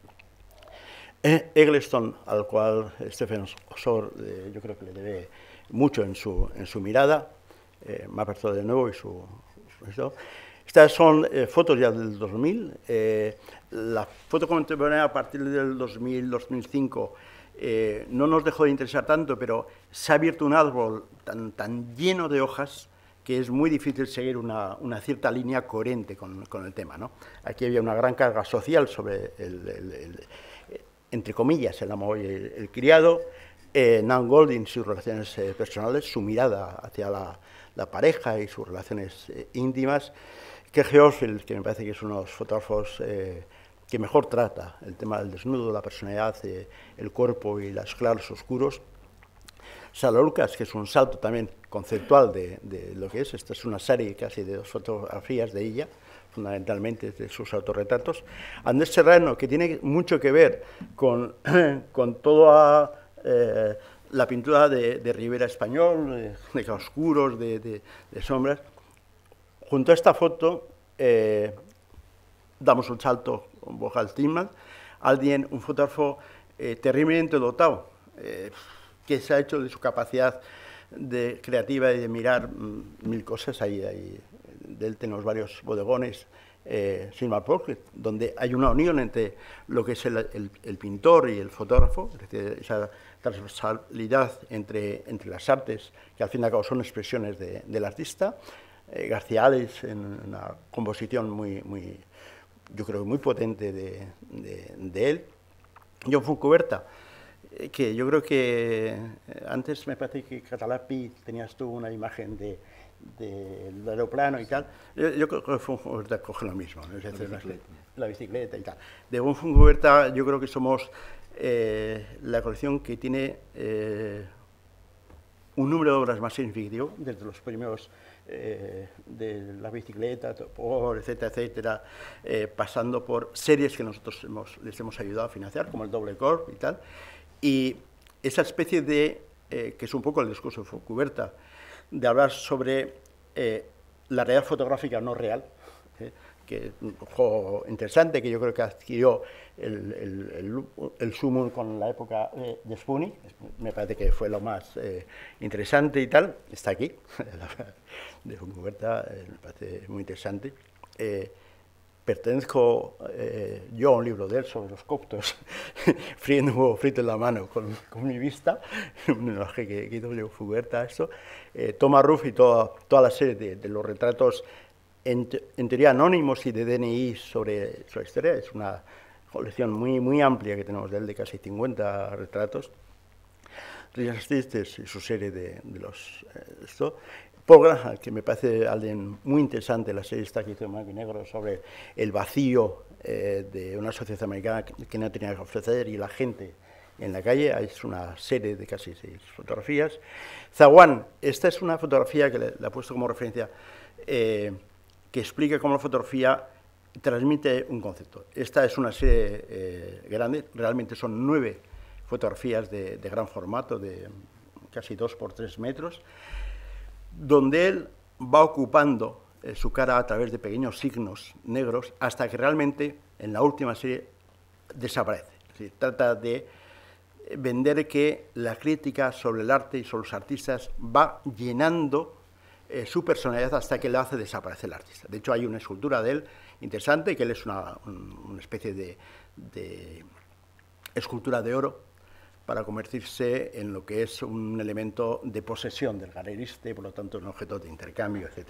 Eggleston, al cual Stephen Shore yo creo que le debe mucho en su mirada, Mapperto de nuevo y eso. Estas son fotos ya del 2000. La foto contemporánea a partir del 2000-2005 no nos dejó de interesar tanto, pero se ha abierto un árbol tan lleno de hojas que es muy difícil seguir una cierta línea coherente con el tema, ¿no? Aquí había una gran carga social sobre entre comillas, el amo y el criado. Nan Goldin, sus relaciones personales, su mirada hacia la pareja y sus relaciones íntimas. Que Georgfield, que me parece que es uno de los fotógrafos que mejor trata el tema del desnudo, la personalidad, el cuerpo y los claros oscuros. Sara Lucas, que es un salto también conceptual de lo que es. Esta es una serie casi de 2 fotografías de ella, fundamentalmente de sus autorretratos. Andrés Serrano, que tiene mucho que ver con toda la pintura de Rivera Español, de claroscuros, de sombras. Junto a esta foto damos un salto con Bohal Tillman, un fotógrafo terriblemente dotado, que se ha hecho de su capacidad creativa y de mirar mil cosas. Ahí de él tenemos varios bodegones Cinema Portrait, donde hay una unión entre lo que es el pintor y el fotógrafo, es decir, esa transversalidad entre las artes, que al fin y al cabo son expresiones del artista. García Ales, en una composición yo creo muy potente de él. John Fontcuberta, que yo creo que antes me parece que Catalapi tenías tú una imagen del aeroplano y tal. Yo creo que Fontcuberta coge lo mismo, ¿no? Es decir, la bicicleta y tal. De Fontcuberta yo creo que somos la colección que tiene un número de obras más significativo, desde los primeros de la bicicleta, etcétera, etcétera, pasando por series que nosotros les hemos ayudado a financiar, como el Doble Corp y tal, y esa especie de, que es un poco el discurso de Fontcuberta, de hablar sobre la realidad fotográfica no real, que es un juego interesante que yo creo que adquirió el sumum con la época de Spuny, me parece que fue lo más interesante y tal, está aquí, de Fontcuberta, me parece muy interesante. Pertenezco yo a un libro de él sobre los coptos, friendo un huevo frito en la mano con mi vista, un homenaje que hizo yo Fontcuberta a esto. Thomas Ruff y toda la serie de los retratos en teoría anónimos y de DNI sobre su historia, es una colección muy amplia que tenemos de él, de casi 50 retratos. Richard Stistes y su serie de los... Paul Graham, que me parece alguien muy interesante, la serie esta que hizo en blanco y negro sobre el vacío de una sociedad americana que no tenía que ofrecer y la gente en la calle, es una serie de casi 6 fotografías. Zawan, esta es una fotografía que le he puesto como referencia, que explica cómo la fotografía transmite un concepto. Esta es una serie grande, realmente son 9 fotografías de gran formato, de casi 2 por 3 metros, donde él va ocupando su cara a través de pequeños signos negros hasta que realmente en la última serie desaparece. Es decir, trata de vender que la crítica sobre el arte y sobre los artistas va llenando su personalidad hasta que le hace desaparecer el artista. De hecho, hay una escultura de él interesante, que él es una especie de escultura de oro para convertirse en lo que es un elemento de posesión del galerista y, por lo tanto, un objeto de intercambio, etc.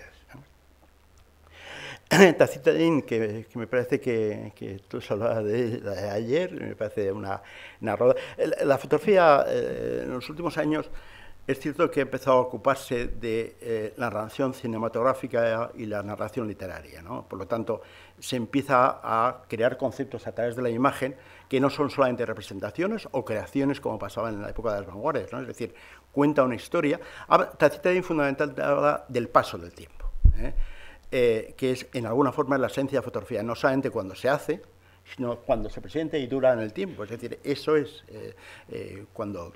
Tacita Dean, que me parece que tú has hablado de ayer, me parece una roda. La fotografía en los últimos años es cierto que ha empezado a ocuparse de la narración cinematográfica y la narración literaria, ¿no? Por lo tanto, se empieza a crear conceptos a través de la imagen que no son solamente representaciones o creaciones como pasaba en la época de las vanguardias, ¿no? Es decir, cuenta una historia. Tacita Dean fundamentalmente habla del paso del tiempo, que es en alguna forma la esencia de la fotografía, no solamente cuando se hace, sino cuando se presenta y dura en el tiempo. Es decir, eso es cuando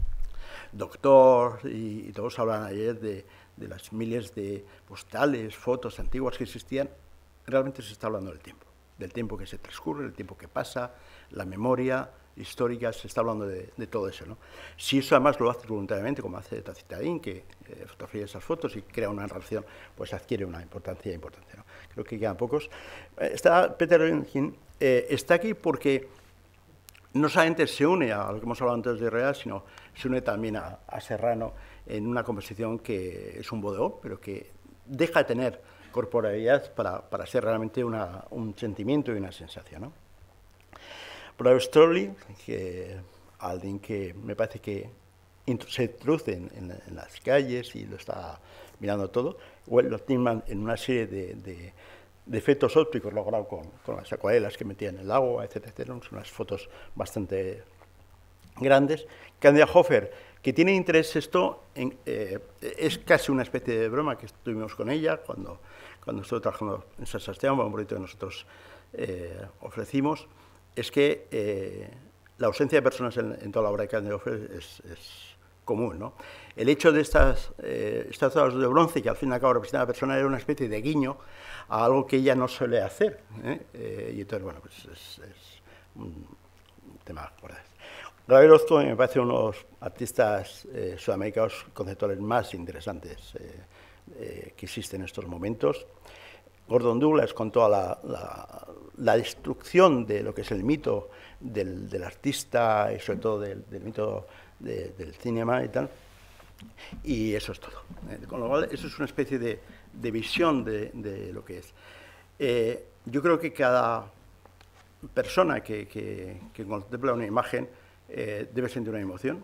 Doctor y todos hablan ayer de las miles de postales, fotos antiguas que existían, realmente se está hablando del tiempo que se transcurre, del tiempo que pasa, la memoria histórica, se está hablando de todo eso, ¿no? Si eso además lo hace voluntariamente, como hace Tacita Dean, que fotografía esas fotos y crea una narración, pues adquiere una importancia importante, ¿no? Creo que quedan pocos. Peter Röntgen está aquí porque no solamente se une a lo que hemos hablado antes de Real, sino se une también a Serrano en una composición que es un bodegón, pero que deja de tener corporalidad para ser realmente un sentimiento y una sensación, ¿no? Brother Strolley, alguien que me parece que se introduce en las calles y lo está mirando todo, Well Tillman en una serie de efectos ópticos logrados con las acuarelas que metía en el agua, etcétera, etcétera. Son unas fotos bastante grandes. Candida Hofer, que tiene interés esto, es casi una especie de broma que tuvimos con ella cuando estuve trabajando en San Sebastián, un proyecto que nosotros ofrecimos, es que la ausencia de personas en toda la obra de Candida Hofer es común, ¿no? El hecho de estas estatuas de bronce, que al fin y al cabo representan a la persona, era una especie de guiño a algo que ella no suele hacer, y entonces, bueno, pues es un tema importante. Gabriel Orozco me parece uno de los artistas sudamericanos conceptuales más interesantes que existen en estos momentos. Gordon Douglas con toda la destrucción de lo que es el mito del artista y sobre todo del mito del cinema y tal. Y eso es todo. Con lo cual, eso es una especie de visión de lo que es. Yo creo que cada persona que contempla una imagen debe sentir una emoción.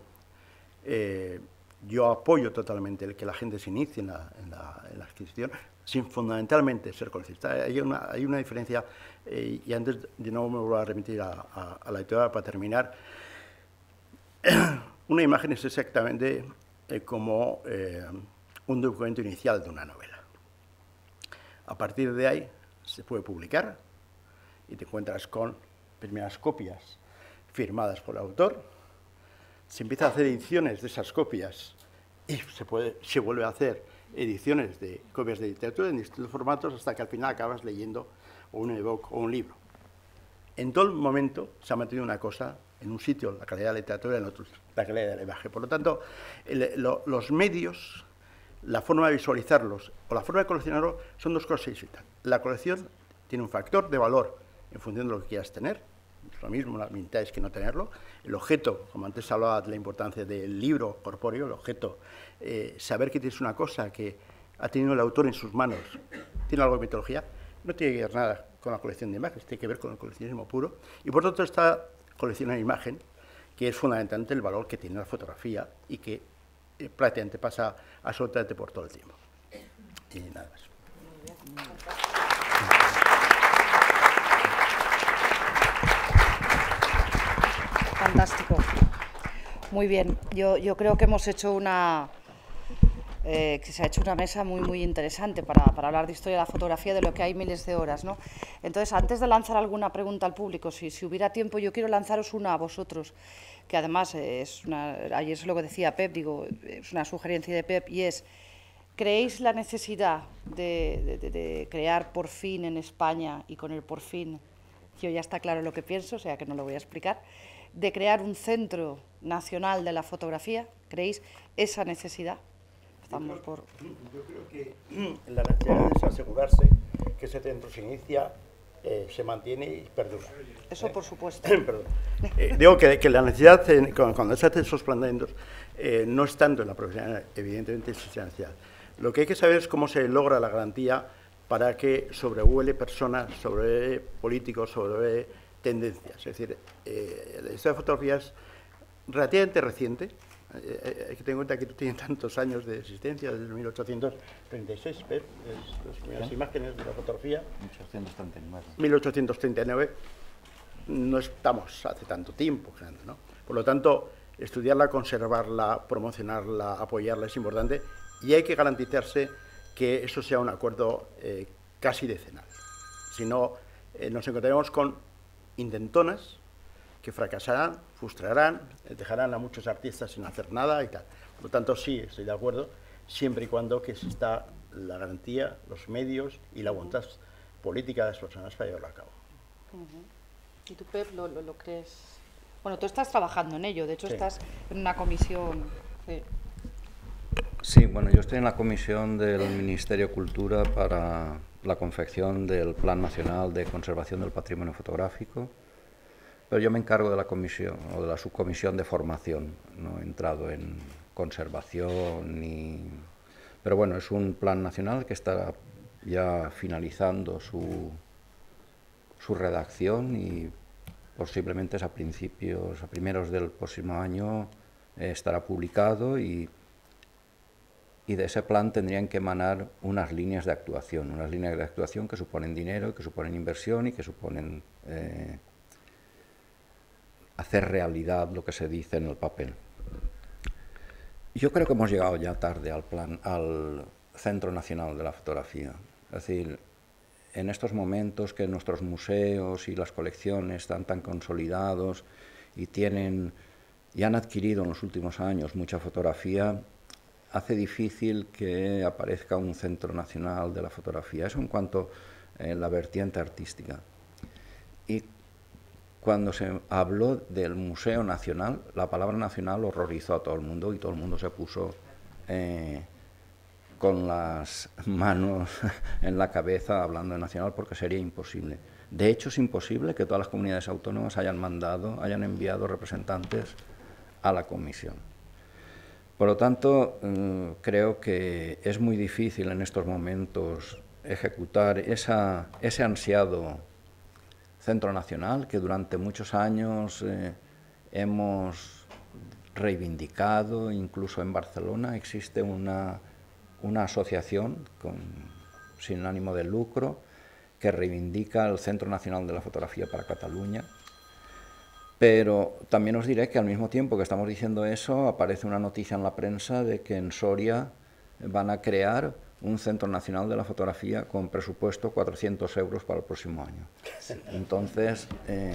Yo apoyo totalmente el que la gente se inicie en la adquisición, sin fundamentalmente ser coleccionista. Hay una diferencia, y antes de nuevo me vuelvo a remitir a la editorial para terminar. Una imagen es exactamente como un documento inicial de una novela. A partir de ahí se puede publicar y te encuentras con primeras copias firmadas por el autor. Se empieza a hacer ediciones de esas copias y se vuelve a hacer ediciones de copias de literatura en distintos formatos hasta que al final acabas leyendo un ebook o un libro. En todo momento se ha mantenido una cosa en un sitio, la calidad de la literatura, en otro la calidad de la imagen. Por lo tanto, los medios, la forma de visualizarlos o la forma de coleccionarlos son dos cosas distintas. La colección tiene un factor de valor en función de lo que quieras tener. Es lo mismo, la mitad es que no tenerlo. El objeto, como antes hablaba de la importancia del libro corpóreo, el objeto, saber que tienes una cosa que ha tenido el autor en sus manos, tiene algo de mitología, no tiene que ver nada con la colección de imágenes, tiene que ver con el coleccionismo puro. Y por tanto, esta colección de imagen, que es fundamentalmente el valor que tiene la fotografía y que prácticamente pasa absolutamente por todo el tiempo. Y nada más. Fantástico. Muy bien. Yo creo que hemos hecho que se ha hecho una mesa muy interesante para hablar de historia de la fotografía, de lo que hay miles de horas, ¿no? Entonces, antes de lanzar alguna pregunta al público, si hubiera tiempo, yo quiero lanzaros una a vosotros, que además ayer es lo que decía Pep, es una sugerencia de Pep, y es: ¿creéis la necesidad de crear por fin en España, y con el por fin, yo ya está claro lo que pienso, o sea que no lo voy a explicar, de crear un centro nacional de la fotografía? ¿Creéis esa necesidad? Yo creo que la necesidad es asegurarse que ese centro se inicia, se mantiene y perdura. Eso por supuesto. Digo que la necesidad, cuando se hacen esos planteamientos, no es tanto en la profesional, evidentemente es esencial. Lo que hay que saber es cómo se logra la garantía para que sobrevuele personas, sobre políticos, sobre tendencias. Es decir, la historia de fotografía es relativamente reciente. Hay que tener en cuenta que tú tienes tantos años de existencia, desde 1836, ¿ves? Las primeras imágenes de la fotografía. 1839. 1839. No estamos hace tanto tiempo, ¿no? Por lo tanto, estudiarla, conservarla, promocionarla, apoyarla es importante, y hay que garantizarse que eso sea un acuerdo casi decenal. Si no, nos encontraremos con intentonas que fracasarán, frustrarán, dejarán a muchos artistas sin hacer nada y tal. Por lo tanto, sí, estoy de acuerdo, siempre y cuando que exista la garantía, los medios y la voluntad política de las personas para llevarlo a cabo. ¿Y tú, Pep, lo crees? Bueno, tú estás trabajando en ello, de hecho estás en una comisión. Sí, bueno, yo estoy en la comisión del Ministerio de Cultura para la confección del Plan Nacional de Conservación del Patrimonio Fotográfico. Pero yo me encargo de la comisión o de la subcomisión de formación. No he entrado en conservación ni... Pero bueno, es un plan nacional que está ya finalizando su redacción y posiblemente es a primeros del próximo año estará publicado y de ese plan tendrían que emanar unas líneas de actuación que suponen dinero, que suponen inversión y que suponen... hacer realidad lo que se dice en el papel. Yo creo que hemos llegado ya tarde al Centro Nacional de la Fotografía. Es decir, en estos momentos que nuestros museos y las colecciones están tan consolidados y han adquirido en los últimos años mucha fotografía, hace difícil que aparezca un Centro Nacional de la Fotografía. Eso en cuanto a la vertiente artística. Y cuando se habló del Museo Nacional, la palabra nacional horrorizó a todo el mundo y todo el mundo se puso con las manos en la cabeza hablando de nacional, porque sería imposible. De hecho, es imposible que todas las comunidades autónomas hayan enviado representantes a la comisión. Por lo tanto, creo que es muy difícil en estos momentos ejecutar ese ansiado centro nacional que durante muchos años hemos reivindicado. Incluso en Barcelona existe una asociación sin ánimo de lucro que reivindica el Centro Nacional de la Fotografía para Cataluña. Pero también os diré que al mismo tiempo que estamos diciendo eso, aparece una noticia en la prensa de que en Soria van a crear un Centro Nacional de la Fotografía con presupuesto 400 euros para el próximo año. Entonces,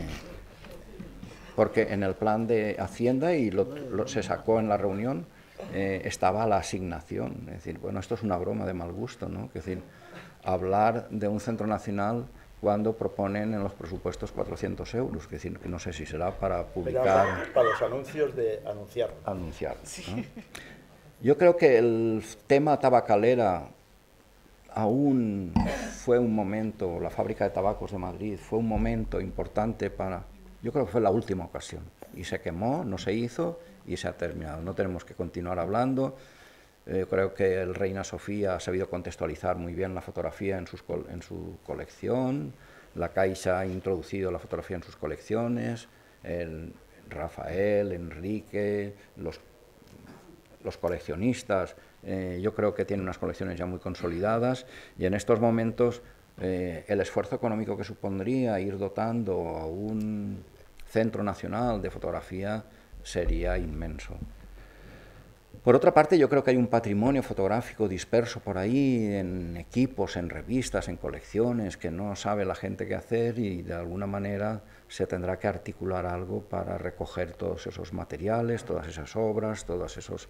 porque en el plan de Hacienda, y se sacó en la reunión, estaba la asignación. Es decir, bueno, esto es una broma de mal gusto, ¿no? Es decir, hablar de un centro nacional cuando proponen en los presupuestos 400 euros, es decir, que no sé si será para publicar... Para los anuncios de anunciar. Anunciar, ¿no? Yo creo que el tema tabacalera aún fue un momento, la fábrica de tabacos de Madrid fue un momento importante para... Yo creo que fue la última ocasión, y se quemó, no se hizo y se ha terminado. No tenemos que continuar hablando. Creo que el Reina Sofía ha sabido contextualizar muy bien la fotografía en su colección, la Caixa ha introducido la fotografía en sus colecciones, Rafael, Enrique, los coleccionistas, yo creo que tienen unas colecciones ya muy consolidadas, y en estos momentos el esfuerzo económico que supondría ir dotando a un centro nacional de fotografía sería inmenso. Por otra parte, yo creo que hay un patrimonio fotográfico disperso por ahí, en equipos, en revistas, en colecciones, que no sabe la gente qué hacer, y de alguna manera se tendrá que articular algo para recoger todos esos materiales, todas esas obras, todos esos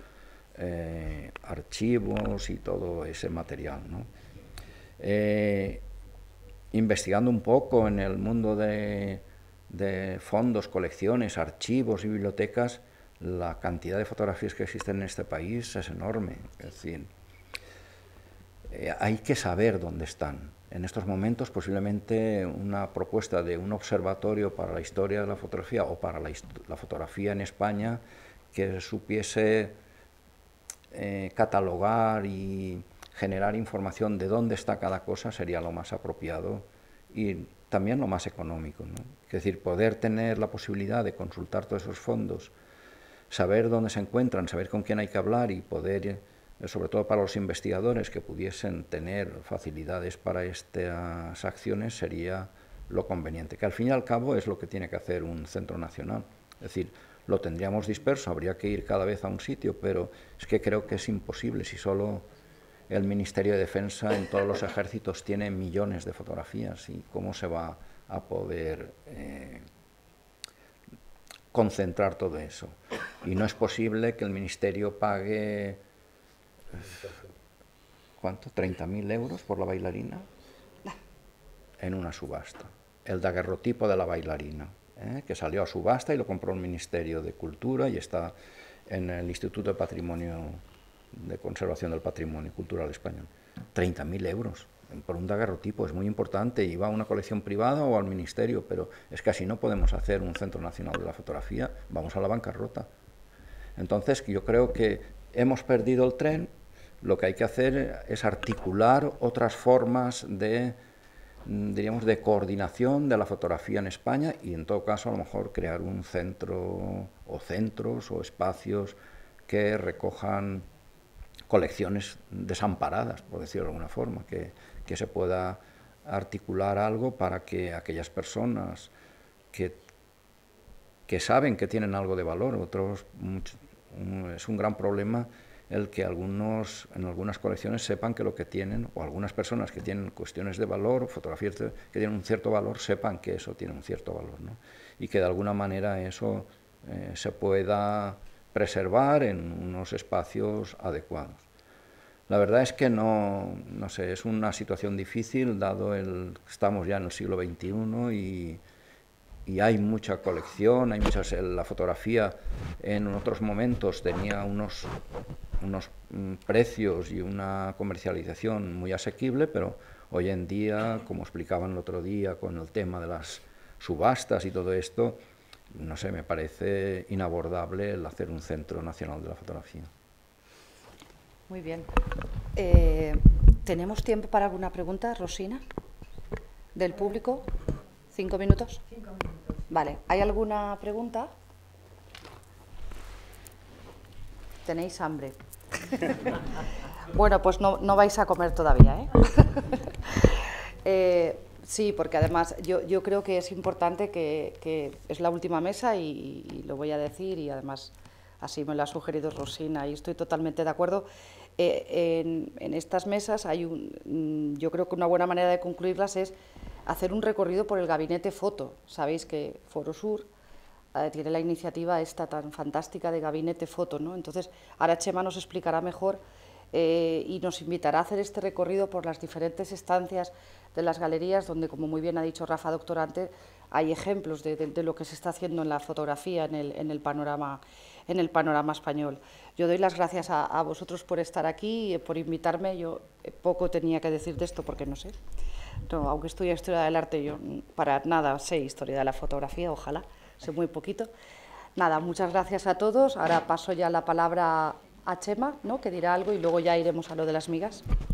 archivos y todo ese material, ¿no? Investigando un poco en el mundo de fondos, colecciones, archivos y bibliotecas, la cantidad de fotografías que existen en este país es enorme. Es decir, hay que saber dónde están. En estos momentos, posiblemente una propuesta de un observatorio para la historia de la fotografía o para la fotografía en España que supiese catalogar y generar información de dónde está cada cosa sería lo más apropiado y también lo más económico, ¿no? Es decir, poder tener la posibilidad de consultar todos esos fondos, saber dónde se encuentran, saber con quién hay que hablar y poder, sobre todo para los investigadores que pudiesen tener facilidades para estas acciones, sería lo conveniente, que al fin y al cabo es lo que tiene que hacer un centro nacional. Es decir, lo tendríamos disperso, habría que ir cada vez a un sitio, pero es que creo que es imposible si solo el Ministerio de Defensa en todos los ejércitos tiene millones de fotografías, y cómo se va a poder concentrar todo eso. Y no es posible que el Ministerio pague, ¿cuánto? 30.000 euros por la bailarina en una subasta. El daguerrotipo de la bailarina, que salió a subasta y lo compró el Ministerio de Cultura y está en el Instituto de Conservación del Patrimonio Cultural Español. 30.000 euros por un daguerrotipo es muy importante, y va a una colección privada o al ministerio, pero es que así no podemos hacer un Centro Nacional de la Fotografía, vamos a la bancarrota. Entonces yo creo que hemos perdido el tren, lo que hay que hacer es articular otras formas de, diríamos, de coordinación de la fotografía en España, y en todo caso a lo mejor crear un centro o centros o espacios que recojan colecciones desamparadas, por decirlo de alguna forma, que se pueda articular algo para que aquellas personas que saben que tienen algo de valor, es un gran problema el que en algunas colecciones sepan que lo que tienen, o algunas personas que tienen cuestiones de valor, fotografías que tienen un cierto valor, sepan que eso tiene un cierto valor, ¿no? Y que de alguna manera eso se pueda preservar en unos espacios adecuados. La verdad es que no sé, es una situación difícil, dado estamos ya en el siglo XXI y hay mucha colección, la fotografía en otros momentos tenía unos precios y una comercialización muy asequible, pero hoy en día, como explicaban el otro día con el tema de las subastas y todo esto, no sé, me parece inabordable el hacer un Centro Nacional de la Fotografía. Muy bien. ¿Tenemos tiempo para alguna pregunta, Rosina? ¿Del público? 5 minutos. 5 minutos. Vale. ¿Hay alguna pregunta? ¿Tenéis hambre? Bueno, pues no vais a comer todavía, ¿eh? Sí, porque además yo creo que es importante que es la última mesa y lo voy a decir, y además así me lo ha sugerido Rosina y estoy totalmente de acuerdo. En estas mesas yo creo que una buena manera de concluirlas es hacer un recorrido por el gabinete foto. Sabéis que Forosur tiene la iniciativa esta tan fantástica de gabinete foto, ¿no? Entonces, ahora Chema nos explicará mejor y nos invitará a hacer este recorrido por las diferentes estancias de las galerías, donde, como muy bien ha dicho Rafa Doctorante, hay ejemplos de lo que se está haciendo en la fotografía en el panorama español. Yo doy las gracias a vosotros por estar aquí y por invitarme. Yo poco tenía que decir de esto porque no sé. No, aunque estudié Historia del Arte, yo para nada sé Historia de la Fotografía, ojalá, sé muy poquito. Nada, muchas gracias a todos. Ahora paso ya la palabra a Chema, ¿no?, que dirá algo y luego ya iremos a lo de las migas.